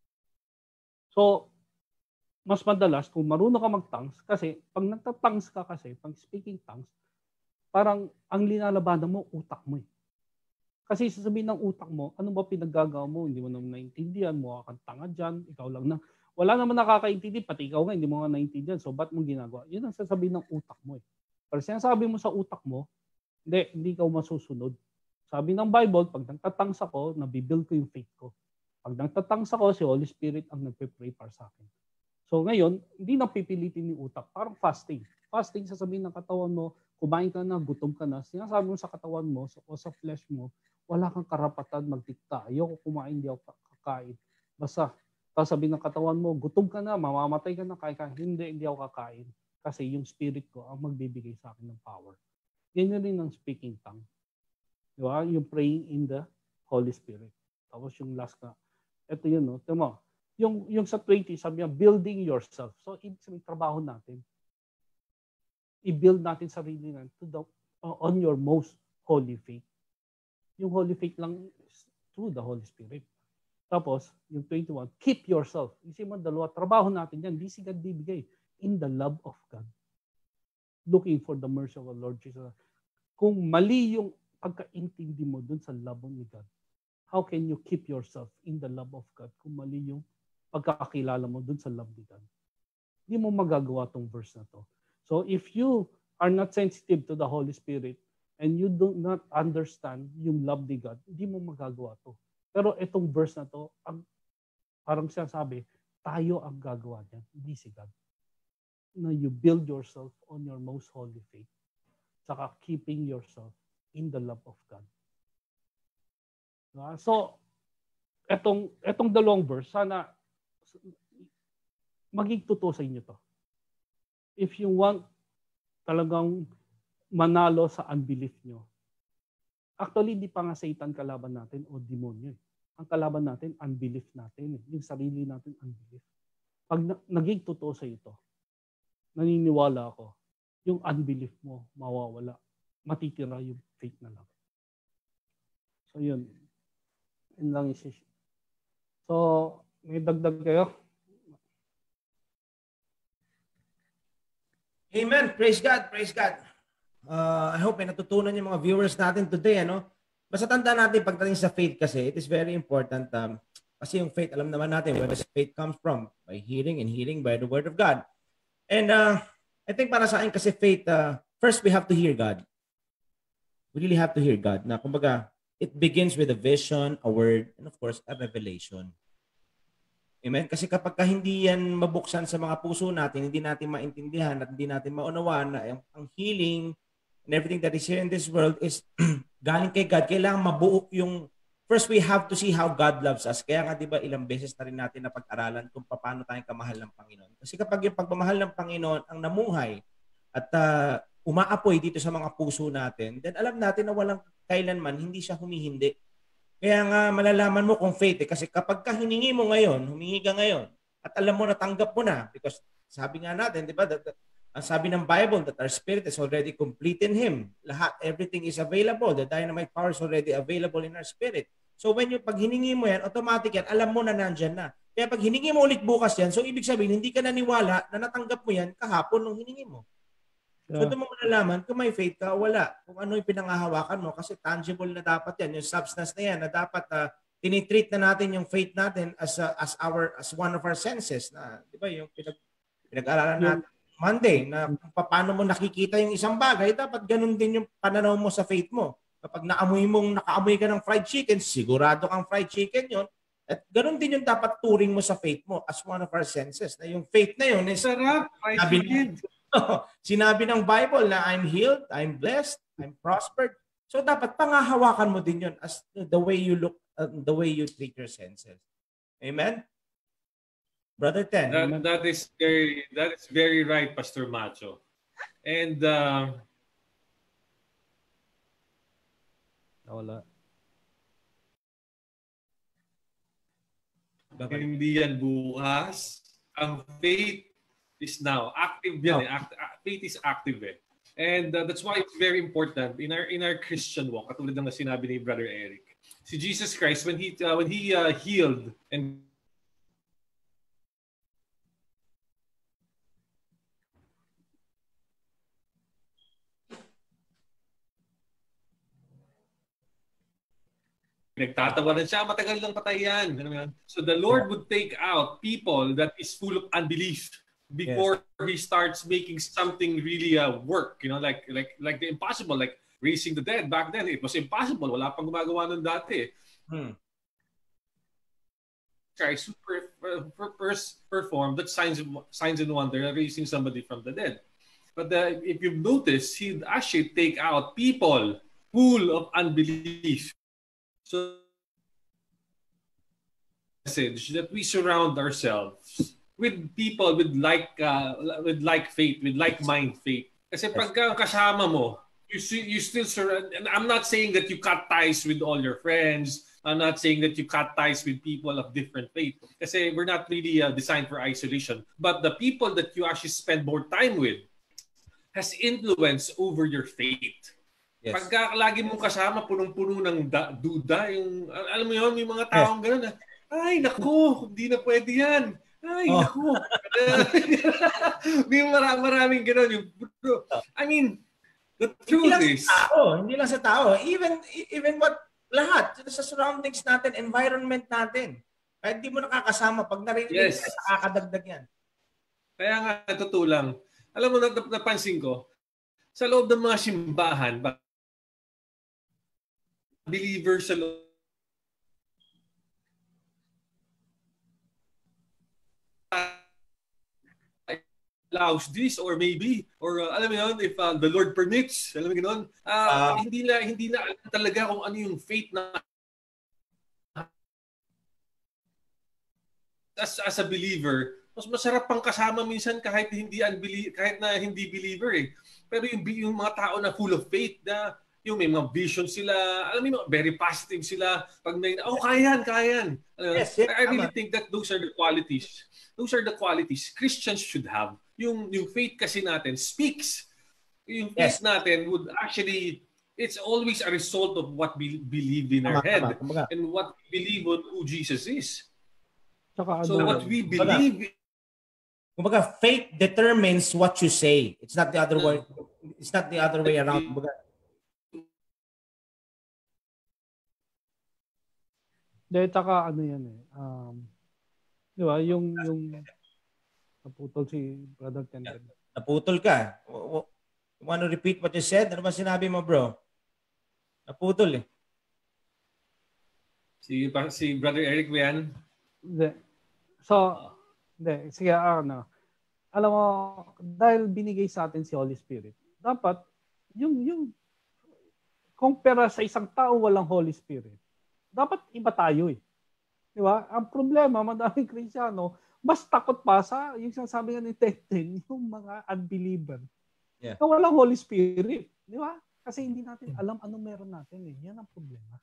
Speaker 4: So, mas madalas kung marunong ka mag-tongues, kasi pag nagtatangs ka kasi, pag speaking tongues, parang ang linalabanan mo, utak mo eh. Kasi sasabihin ng utak mo, ano ba pinaggagawa mo? Hindi mo naman naintindihan, mukha kang tanga dyan, ikaw lang na. Wala naman nakakaintindi, pati ikaw nga, hindi mo nga naintindihan. So, ba't mo ginagawa? Yun ang sasabihin ng utak mo eh. Pero sinasabi mo sa utak mo, hindi ka masusunod. Sabi ng Bible, pag nagtatangs ako, nabibuild ko yung faith ko. Pag nagtatangs ako, si Holy Spirit ang nagpe-pray para sa akin. So ngayon, hindi na pipilitin yung utak. Parang fasting. Fasting, sasabihin ng katawan mo, kumain ka na, gutom ka na. Sinasabi mo sa katawan mo o sa flesh mo, wala kang karapatan magdikta. Ayoko kumain, hindi ako kakain. Basta, sasabihin ng katawan mo, gutom ka na, mamamatay ka na, kaya hindi ako kakain. Kasi yung spirit ko ang magbibigay sa akin ng power. Ganyan rin ang speaking tongue. Diba? Yung praying in the Holy Spirit. Tapos yung last na, ito yun, no? Tama. Yung sa 20, sabi niya, building yourself. So, ibig sabihin, trabaho natin. I-build natin sarili natin on your most holy faith. Yung holy faith lang through the Holy Spirit. Tapos, yung 21, keep yourself. Isip mo, dalawa, trabaho natin yan. Di si God bibigay. In the love of God. Looking for the mercy of the Lord Jesus. Kung mali yung pagkaintindi mo dun sa love ni God, how can you keep yourself in the love of God kung mali yung pagkakakilala mo dun sa love ni God? Hindi mo magagawa tong verse na to. So if you are not sensitive to the Holy Spirit and you do not understand yung love ni God, hindi mo magagawa to. Pero itong verse na to, parang sinasabi, tayo ang gagawa niyan, hindi si God. Na you build yourself on your most holy faith, saka keeping yourself in the love of God. So, etong dalawang verse, sana maging totoo sa inyo to. If you want talagang manalo sa unbelief nyo, actually, hindi pa nga Satan kalaban natin o demonyo. Ang kalaban natin, unbelief natin. Yung sarili natin, unbelief. Pag naging totoo sa ito, naniniwala ako, yung unbelief mo mawawala. Matitira yung faith na lang. So, yun. Yun lang yung So, may dagdag kayo?
Speaker 3: Amen. Praise God. Praise God. I hope may natutunan yung mga viewers natin today. Basta tanda natin pagdating sa faith kasi, it is very important. Kasi yung faith, alam naman natin where does faith comes from? By hearing, and hearing by the word of God. And I think para sa akin kasi faith, first we have to hear God. We really have to hear God. Na kumbaga, it begins with a vision, a word, and of course, a revelation. Amen? Kasi kapag hindi yan mabuksan sa mga puso natin, hindi natin maintindihan at hindi natin maunawaan na ang healing and everything that is here in this world is galing kay God. Kailangan mabuo yung, first we have to see how God loves us. Kaya nga diba ilang beses na rin natin napag-aralan kung paano tayong kamahal ng Panginoon. Kasi kapag yung pagmamahal ng Panginoon ang namuhay at umaapoy dito sa mga puso natin, then alam natin na walang kailanman hindi siya humihindi. Kaya nga malalaman mo kung faith kasi kapag ka hiningi mo ngayon, humingi ka ngayon, at alam mo natanggap mo na, because sabi nga natin, di ba, sabi ng Bible that our spirit is already complete in Him. Lahat, everything is available. The dynamite power is already available in our spirit. So when pag hiningi mo yan, automatic yan, alam mo na nandyan na. Kaya pag hiningi mo ulit bukas yan, so ibig sabihin, hindi ka naniwala na natanggap mo yan kahapon nung hiningi mo. So doon mo malalaman kung may faith ka o wala. Kung ano yung pinangahawakan mo kasi tangible na dapat yan. Yung substance na yan na dapat tinitreat na natin yung faith natin as one of our senses na, di ba, yung pinag-aralan natin Monday na kung paano mo nakikita yung isang bagay, dapat ganun din yung pananaw mo sa faith mo. Kapag nakaamoy ka ng fried chicken, sigurado kang fried chicken yon. At ganun din yung dapat turing mo sa faith mo as one of our senses. Na yung faith na yun is
Speaker 2: sarap, fried chicken.
Speaker 3: Sinabi ng Bible na I'm healed, I'm blessed, I'm prospered. So dapat pangahawakan mo din yun as the way you look, the way you treat your senses. Amen? Brother Ten.
Speaker 2: That is very right, Pastor Macho. And
Speaker 4: wala.
Speaker 2: Hindi yan bukas. Ang faith is now active yan. Faith is active eh. And that's why it's very important in our Christian walk. Katulad ng sinabi ni Brother Eric. Si Jesus Christ when he healed and nagtatawanan siya, matagal lang patay yan. So the Lord would take out people that is full of unbelief before he starts making something really work. You know, like the impossible, like raising the dead. Back then, it was impossible. Wala pang gumagawa nun dati. Christ performed that signs and wonder, raising somebody from the dead. But if you've noticed, he'd actually take out people full of unbelief. So, message that we surround ourselves with people with like faith, with like-mind faith. Kasi pagka kasama mo, you still surround. And I'm not saying that you cut ties with all your friends. I'm not saying that you cut ties with people of different faith. Kasi we're not really designed for isolation. But the people that you actually spend more time with has influence over your faith. Yes. Pagka lagi mong kasama, punong-puno ng duda, yung, alam mo yun, yung mga taong gano'n na, ay, naku, hindi na pwede yan. Ay, naku. May maraming gano'n. Yung, I mean, the truth is...
Speaker 3: Hindi lang sa tao. Even what, lahat, sa surroundings natin, environment natin. Kahit di mo nakakasama, pag narinig ka, nakakadagdag yan.
Speaker 2: Kaya nga, totoo lang. Alam mo, napansin ko, sa loob ng mga simbahan, believers sa loob allows this or maybe or alam mo yun, if the Lord permits, alam mo ganoon, hindi na alam talaga kung ano yung faith na as a believer. Mas masarap pang kasama minsan kahit na hindi believer eh. Pero yung mga tao na full of faith na yung may mga vision sila, alam mo, very positive sila. Pag kayan.
Speaker 3: Yes,
Speaker 2: I really think that those are the qualities. Those are the qualities Christians should have. Yung faith kasi natin speaks. Yung faith natin would actually, it's always a result of what we believe in our head and what we believe on who Jesus is. So what we believe...
Speaker 3: Kumbaga, faith determines what you say. It's not the other way. It's not the other way around. Kumbaga,
Speaker 4: dahil taka ano yan eh. Di ba? Yung naputol si Brother Tenden.
Speaker 3: Naputol ka. You want to repeat what you said? Ano ba sinabi mo, bro? Naputol eh.
Speaker 2: Si Brother Eric ba yan?
Speaker 4: Sige, alam mo, dahil binigay sa atin si Holy Spirit, dapat yung kumpara sa isang tao walang Holy Spirit, dapat iba tayo eh. Di ba? Ang problema, madaming Kristiyano, mas takot pa sa, yung sinasabi nga ni Teten, yung mga unbeliever.
Speaker 3: Yeah.
Speaker 4: Na walang Holy Spirit. Di ba? Kasi hindi natin alam ano meron natin eh. Yan ang problema.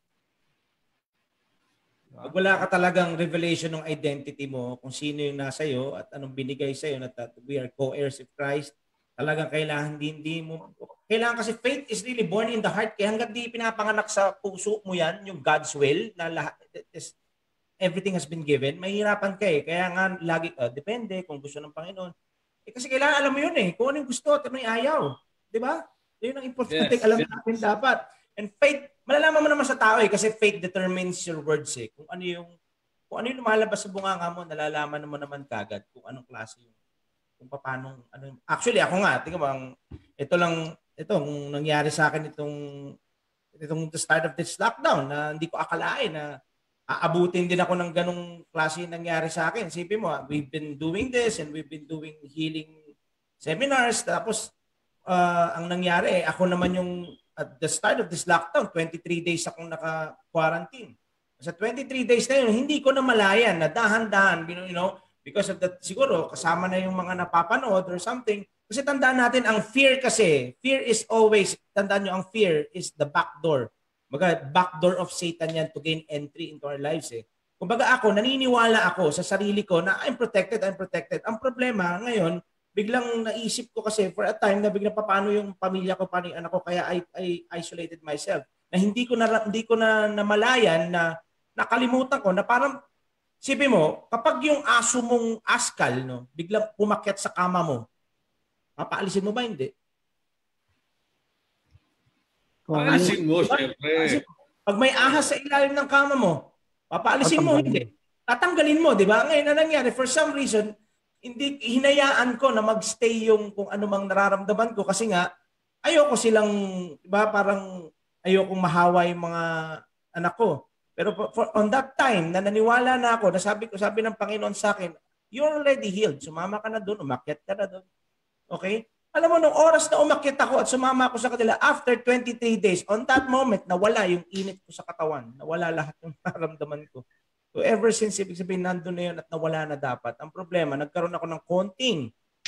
Speaker 4: Diba?
Speaker 3: Pag wala ka talagang revelation ng identity mo, kung sino yung nasa iyo at anong binigay sa iyo, na we are co-heirs of Christ, talagang kailangan hindi mo, kailangan kasi faith is really born in the heart. Kaya hanggang di pinapanganak sa puso mo yan, yung God's will, na lahat, everything has been given, mahirapan ka eh. Kaya nga lagi, depende kung gusto ng Panginoon. Kasi kailangan alam mo yun eh, kung ano yung gusto at ano yung ayaw. Di ba? Yun ang importante, alam natin dapat. And faith malalaman mo naman sa tao kasi fate determines your words eh. Kung ano yung lumalabas sa bunganga mo, nalalaman mo naman kagad kung anong klase yung kung paano actually ako nga tingnan mo itong nangyari sa akin itong the start of this lockdown na hindi ko akalain na aabutin din ako ng ganong klase nangyari sa akin. Isipin mo, we've been doing this and we've been doing healing seminars tapos ang nangyari ako naman yung at the start of this lockdown 23 days akong naka-quarantine. Sa 23 days na yun, hindi ko na malayan na dahan-dahan, because of that, siguro kasama na yung mga napapanood or something. Kasi tandaan natin, ang fear is always, tandaan nyo, ang fear is the backdoor. Backdoor of Satan yan to gain entry into our lives eh. Kumbaga naniniwala ako sa sarili ko na I'm protected. Ang problema ngayon, biglang naisip ko kasi for a time na biglang paano yung pamilya ko, paano yung anak ko, kaya I isolated myself. Na hindi ko na namalayan na nakalimutan ko na parang sipin mo, kapag yung aso mong askal, no, biglang umakyat sa kama mo, papaalisin mo ba hindi?
Speaker 2: Papaalisin mo, syempre.
Speaker 3: Pag may ahas sa ilalim ng kama mo, papaalisin mo hindi. Tatanggalin mo, di ba? Ngayon na nangyari, for some reason, hindi hinayaan ko na magstay yung kung ano mang nararamdaman ko kasi nga ayoko silang, di ba, parang ayokong mahawa yung mga anak ko. Pero on that time, na naniwala na ako, na sabi ng Panginoon sa akin, you're already healed. Sumama ka na doon, umakyat ka na doon. Okay? Alam mo, nung oras na umakyat ako at sumama ako sa kanila, after 23 days, on that moment, nawala yung init ko sa katawan. Nawala lahat ng nararamdaman ko. So ever since, ibig sabihin, nandun na yun at nawala na dapat. Ang problema, nagkaroon ako ng konting,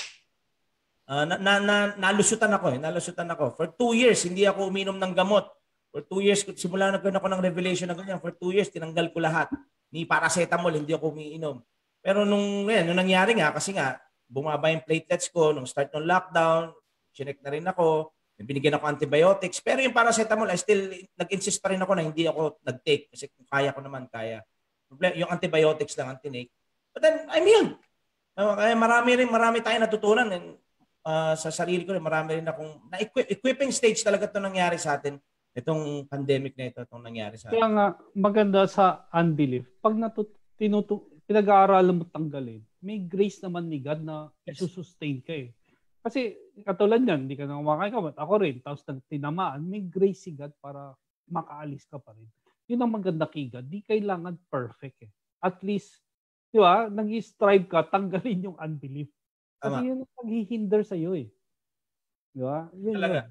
Speaker 3: nalusutan ako. For 2 years, hindi ako uminom ng gamot. For 2 years, simula nagkaroon ako ng revelation na ganyan, for 2 years, tinanggal ko lahat. Ni paracetamol, hindi ako umiinom. Pero nung nangyari nga, kasi nga, bumaba yung platelets ko, nung start ng lockdown, chinek na rin ako, binigyan ako antibiotics. Pero yung paracetamol, nag-insist pa rin ako na hindi ako nag-take. Kasi kung kaya ko naman, kaya. Yung antibiotics lang ang tinake. But then, I'm healed. Kaya marami tayong natutunan. Sa sarili ko, marami rin akong, equipping stage talaga ito nangyari sa atin. Itong pandemic na ito, itong nangyari sa atin.
Speaker 4: Kaya nga, maganda sa unbelief, pag pinag-aaralan mo tanggalin, may grace naman ni God na isusustain ka eh. Kasi katulad yan, hindi ka na kumakain ako rin, tapos tinamaan, may grace si God para makaalis ka pa rin. Yun ang maganda kay God, di kailangan perfect eh. At least, di ba, nag-strive ka, tanggalin yung unbelief. Kasi yun ang naghihinder sa'yo eh. Di ba? Yun talaga.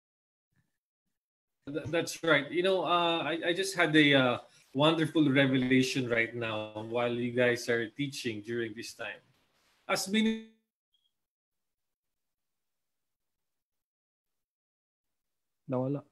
Speaker 2: That's right. I just had a wonderful revelation right now while you guys are teaching during this time. As many
Speaker 4: nawala.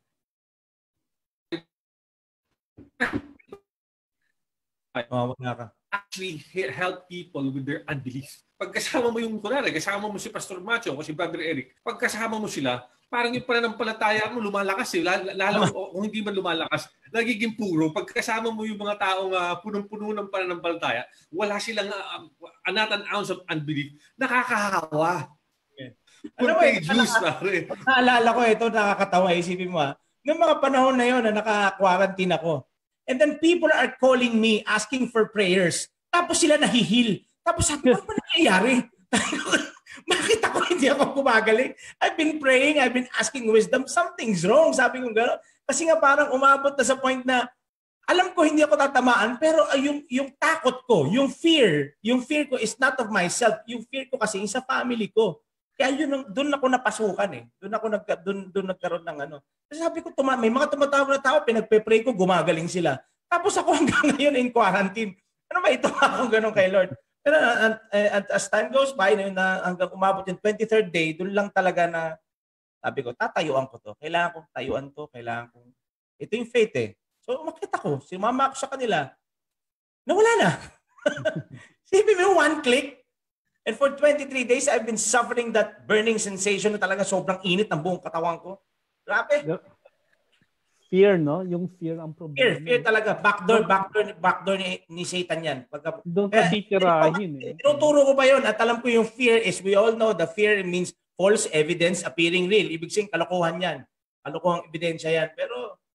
Speaker 3: Wala ka.
Speaker 2: Actually help people with their unbelief. Pagkasama mo kasama mo si Pastor Macho o si Brother Eric, pagkasama mo sila, parang yung pananampalataya mo lumalakas eh. Lalo kung hindi man lumalakas, nagiging puro. Pagkasama mo yung mga taong punong-puno ng pananampalataya, wala silang not an ounce of unbelief. Nakakahawa. Contagious, pare.
Speaker 3: Naalala ko ito, nakakatawa. Isipin mo noong mga panahon na yun na naka-quarantine ako. And then people are calling me, asking for prayers. Tapos sila nahihil. Tapos sabi ko, ano nangyayari? Bakit ako hindi ako gumagaling? I've been praying, I've been asking wisdom. Something's wrong. Sabi ko gano'n. Kasi nga parang umabot na sa point na alam ko hindi ako tatamaan, pero yung takot ko, yung fear ko is not of myself. Yung fear ko kasi sa family ko. Kaya doon ako napasukan eh. Doon nagkaroon ng ano. Kasi sabi ko, may mga tumatawag na tao, pinagpe-pray ko, gumagaling sila. Tapos ako hanggang ngayon in quarantine. Ano ba ito ako gano'n kay Lord? Pero as time goes by, hanggang umabot yung 23rd day, doon lang talaga na sabi ko, tatayuan ko to. Kailangan kong tayuan to. Ito yung faith eh. So umakyat ako. Sumama ako sa kanila. Nawala na. Sabi mo, one click. And for 23 days, I've been suffering that burning sensation na talaga sobrang init ng buong katawan ko. Grabe.
Speaker 4: Fear, no? Yung fear ang problema.
Speaker 3: Fear talaga. Backdoor ni Satan yan.
Speaker 4: Doon ka titirahin eh.
Speaker 3: Tinuturo ko pa yun at alam ko yung fear is, we all know the fear means false evidence appearing real. Ibig sabihin, kalokohan yan. Kalokohang ebidensya yan. Pero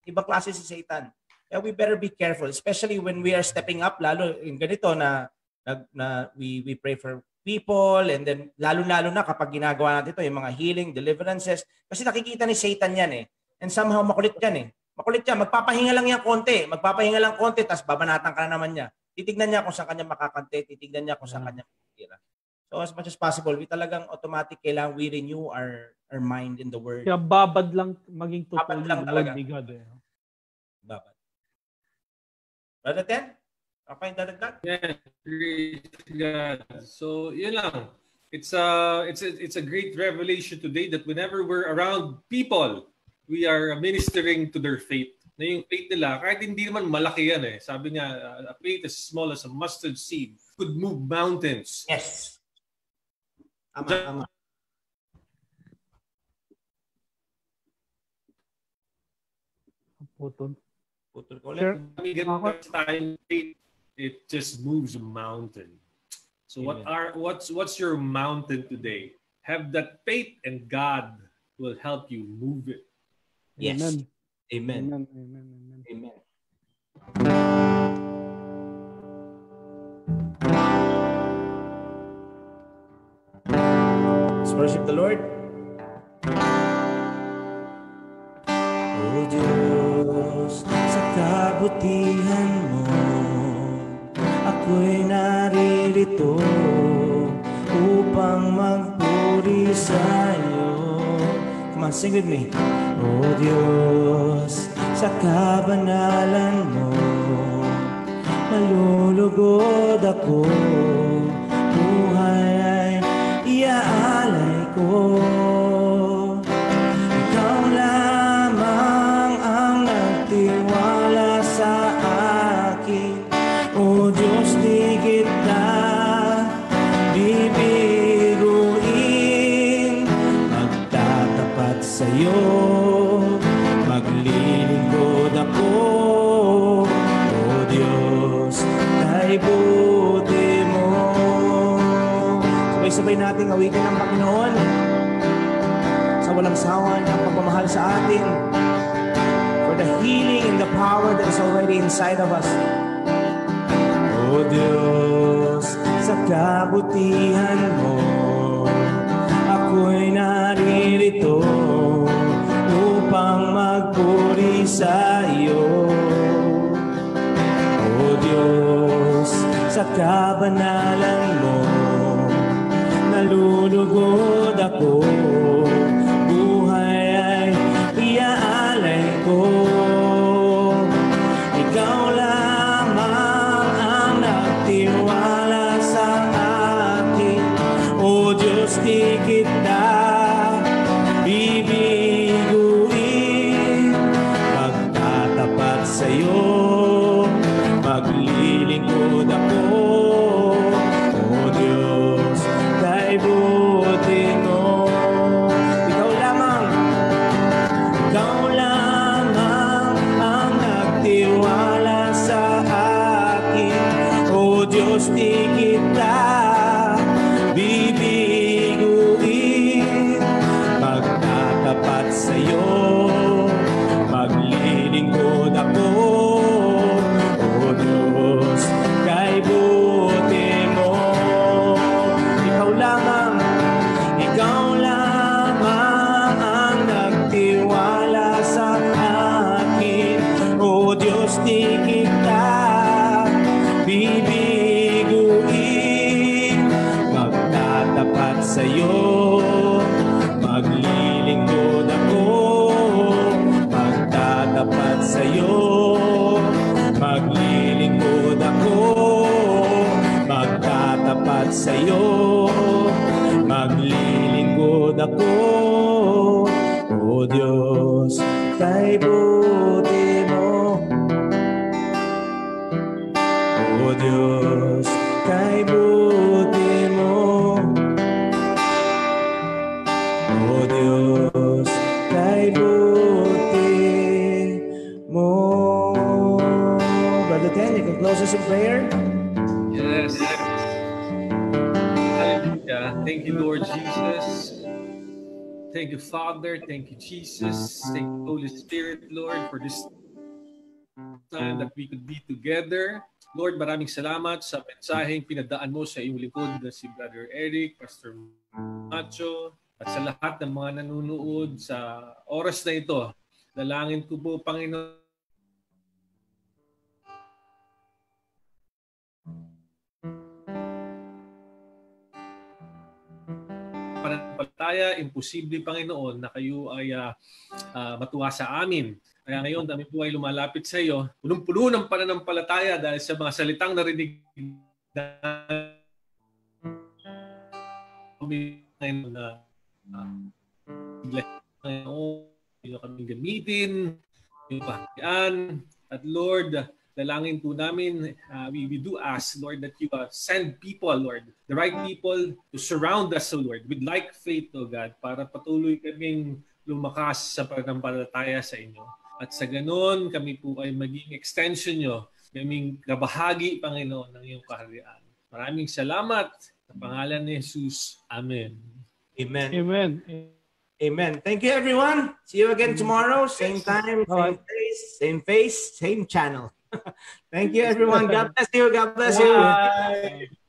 Speaker 3: Ibang klase si Satan. Kaya we better be careful, especially when we are stepping up, lalo in ganito na we pray for people, and then lalo-lalo na kapag ginagawa natin ito, yung mga healing, deliverances, kasi nakikita ni Satan yan eh. And somehow makulit yan eh. Makulit yan. Magpapahinga lang yan konti. Tapos babanatan ka na naman niya. Titignan niya kung saan kanya makakante, titignan niya kung saan kanya makikira. So as much as possible, we talagang automatic kailangan we renew our mind in the Word.
Speaker 4: Kaya babad lang maging totoo
Speaker 3: Babad lang
Speaker 4: yung
Speaker 3: talaga.
Speaker 4: Word ni God eh.
Speaker 3: Babad. Brother Ten? Okay, dadagdag?
Speaker 2: Yeah, praise God. So, yun lang. It's a great revelation today that whenever we're around people, we are ministering to their faith. Na yung faith nila, kahit hindi naman malaki yan eh. Sabi nga, a faith as small as a mustard seed could move mountains.
Speaker 3: Yes. Ama.
Speaker 4: Putol ko
Speaker 2: ulit. It just moves a mountain. So what's your mountain today? Have that faith, and God will help you move it.
Speaker 3: Yes. Amen.
Speaker 4: Amen.
Speaker 3: Let's worship the Lord.
Speaker 1: O Diyos, sa kabutihan mo, ako'y naririto upang magpuri sa iyo. Come on, sing with me. O Diyos, sa kabanalan mo, malulugod ako, buhay ay iaalay ko. Ikaw lamang ang nagtiwala sa akin, O Diyos, di kita bibiguin. Magtatapat sa'yo, maglilingkod ako, O Diyos, kay buti mo. Sabay-sabay nating awitin ang Panginoon sa walang sawa niyang pagmamahal sa atin, for the healing and the power that is already inside of us. O Diyos, sa kabutihan mo, ako'y naririto upang magpuri sa iyo. O Diyos, sa kabanalan mo, nalulugod ako, buhay ay iaalay ko. Ikaw lamang ang nagtiwala sa akin, O Diyos, di kita bibiguin. Magtatapat sa'yo, maglilingkod ako, O Diyos, kay buti mo. Ikaw lamang ang nagtiwala sa akin, O Diyos, di kita bibiguin. Magtatapat sa'yo, maglilingkod ako, O Diyos, kay buti mo. Ikaw lamang ang nagtiwala sa akin, O Diyos, di kita bibiguin. Magtatapat sa'yo, maglilingkod ako, magtatapat sa'yo, maglilingkod ako, magtatapat sa'yo, maglilingkod ako, O Diyos, kay buti mo. O Diyos, kay buti mo. O Diyos, kay buti mo. Brother Ten, you can close us in prayer.
Speaker 2: Yes. Hallelujah. Thank you, Lord Jesus. Thank you, Father. Thank you, Jesus. Thank you, Holy Spirit, Lord, for this time that we could be together. Lord, maraming salamat sa mensaheng pinadaan mo sa iyong likod na si Brother Eric, Pastor Macho, at sa lahat ng mga nanonood sa oras na ito. Dalangin ko po, Panginoon, pananampalataya, imposible, Panginoon, na kayo ay matuwa sa amin. Kaya ngayon, kami po ay lumalapit sa iyo. Punong-puno ng pananampalataya dahil sa mga salitang narinig na yung kaming gamitin, yung pahayan. At Lord, dalangin po namin, we do ask, Lord, that you send people, Lord, the right people to surround us, Lord, with like faith, O God, para patuloy kaming lumakas sa pananampalataya sa inyo. At sa ganon, kami po ay maging extension nyo, kaming kabahagi, Panginoon, ng iyong kaharian. Maraming salamat sa pangalan ni Jesus. Amen.
Speaker 3: Amen.
Speaker 4: Amen.
Speaker 3: Amen. Thank you, everyone. See you again tomorrow. Same time, same place, same channel. Thank you, everyone. God bless you. God bless you.
Speaker 2: Bye.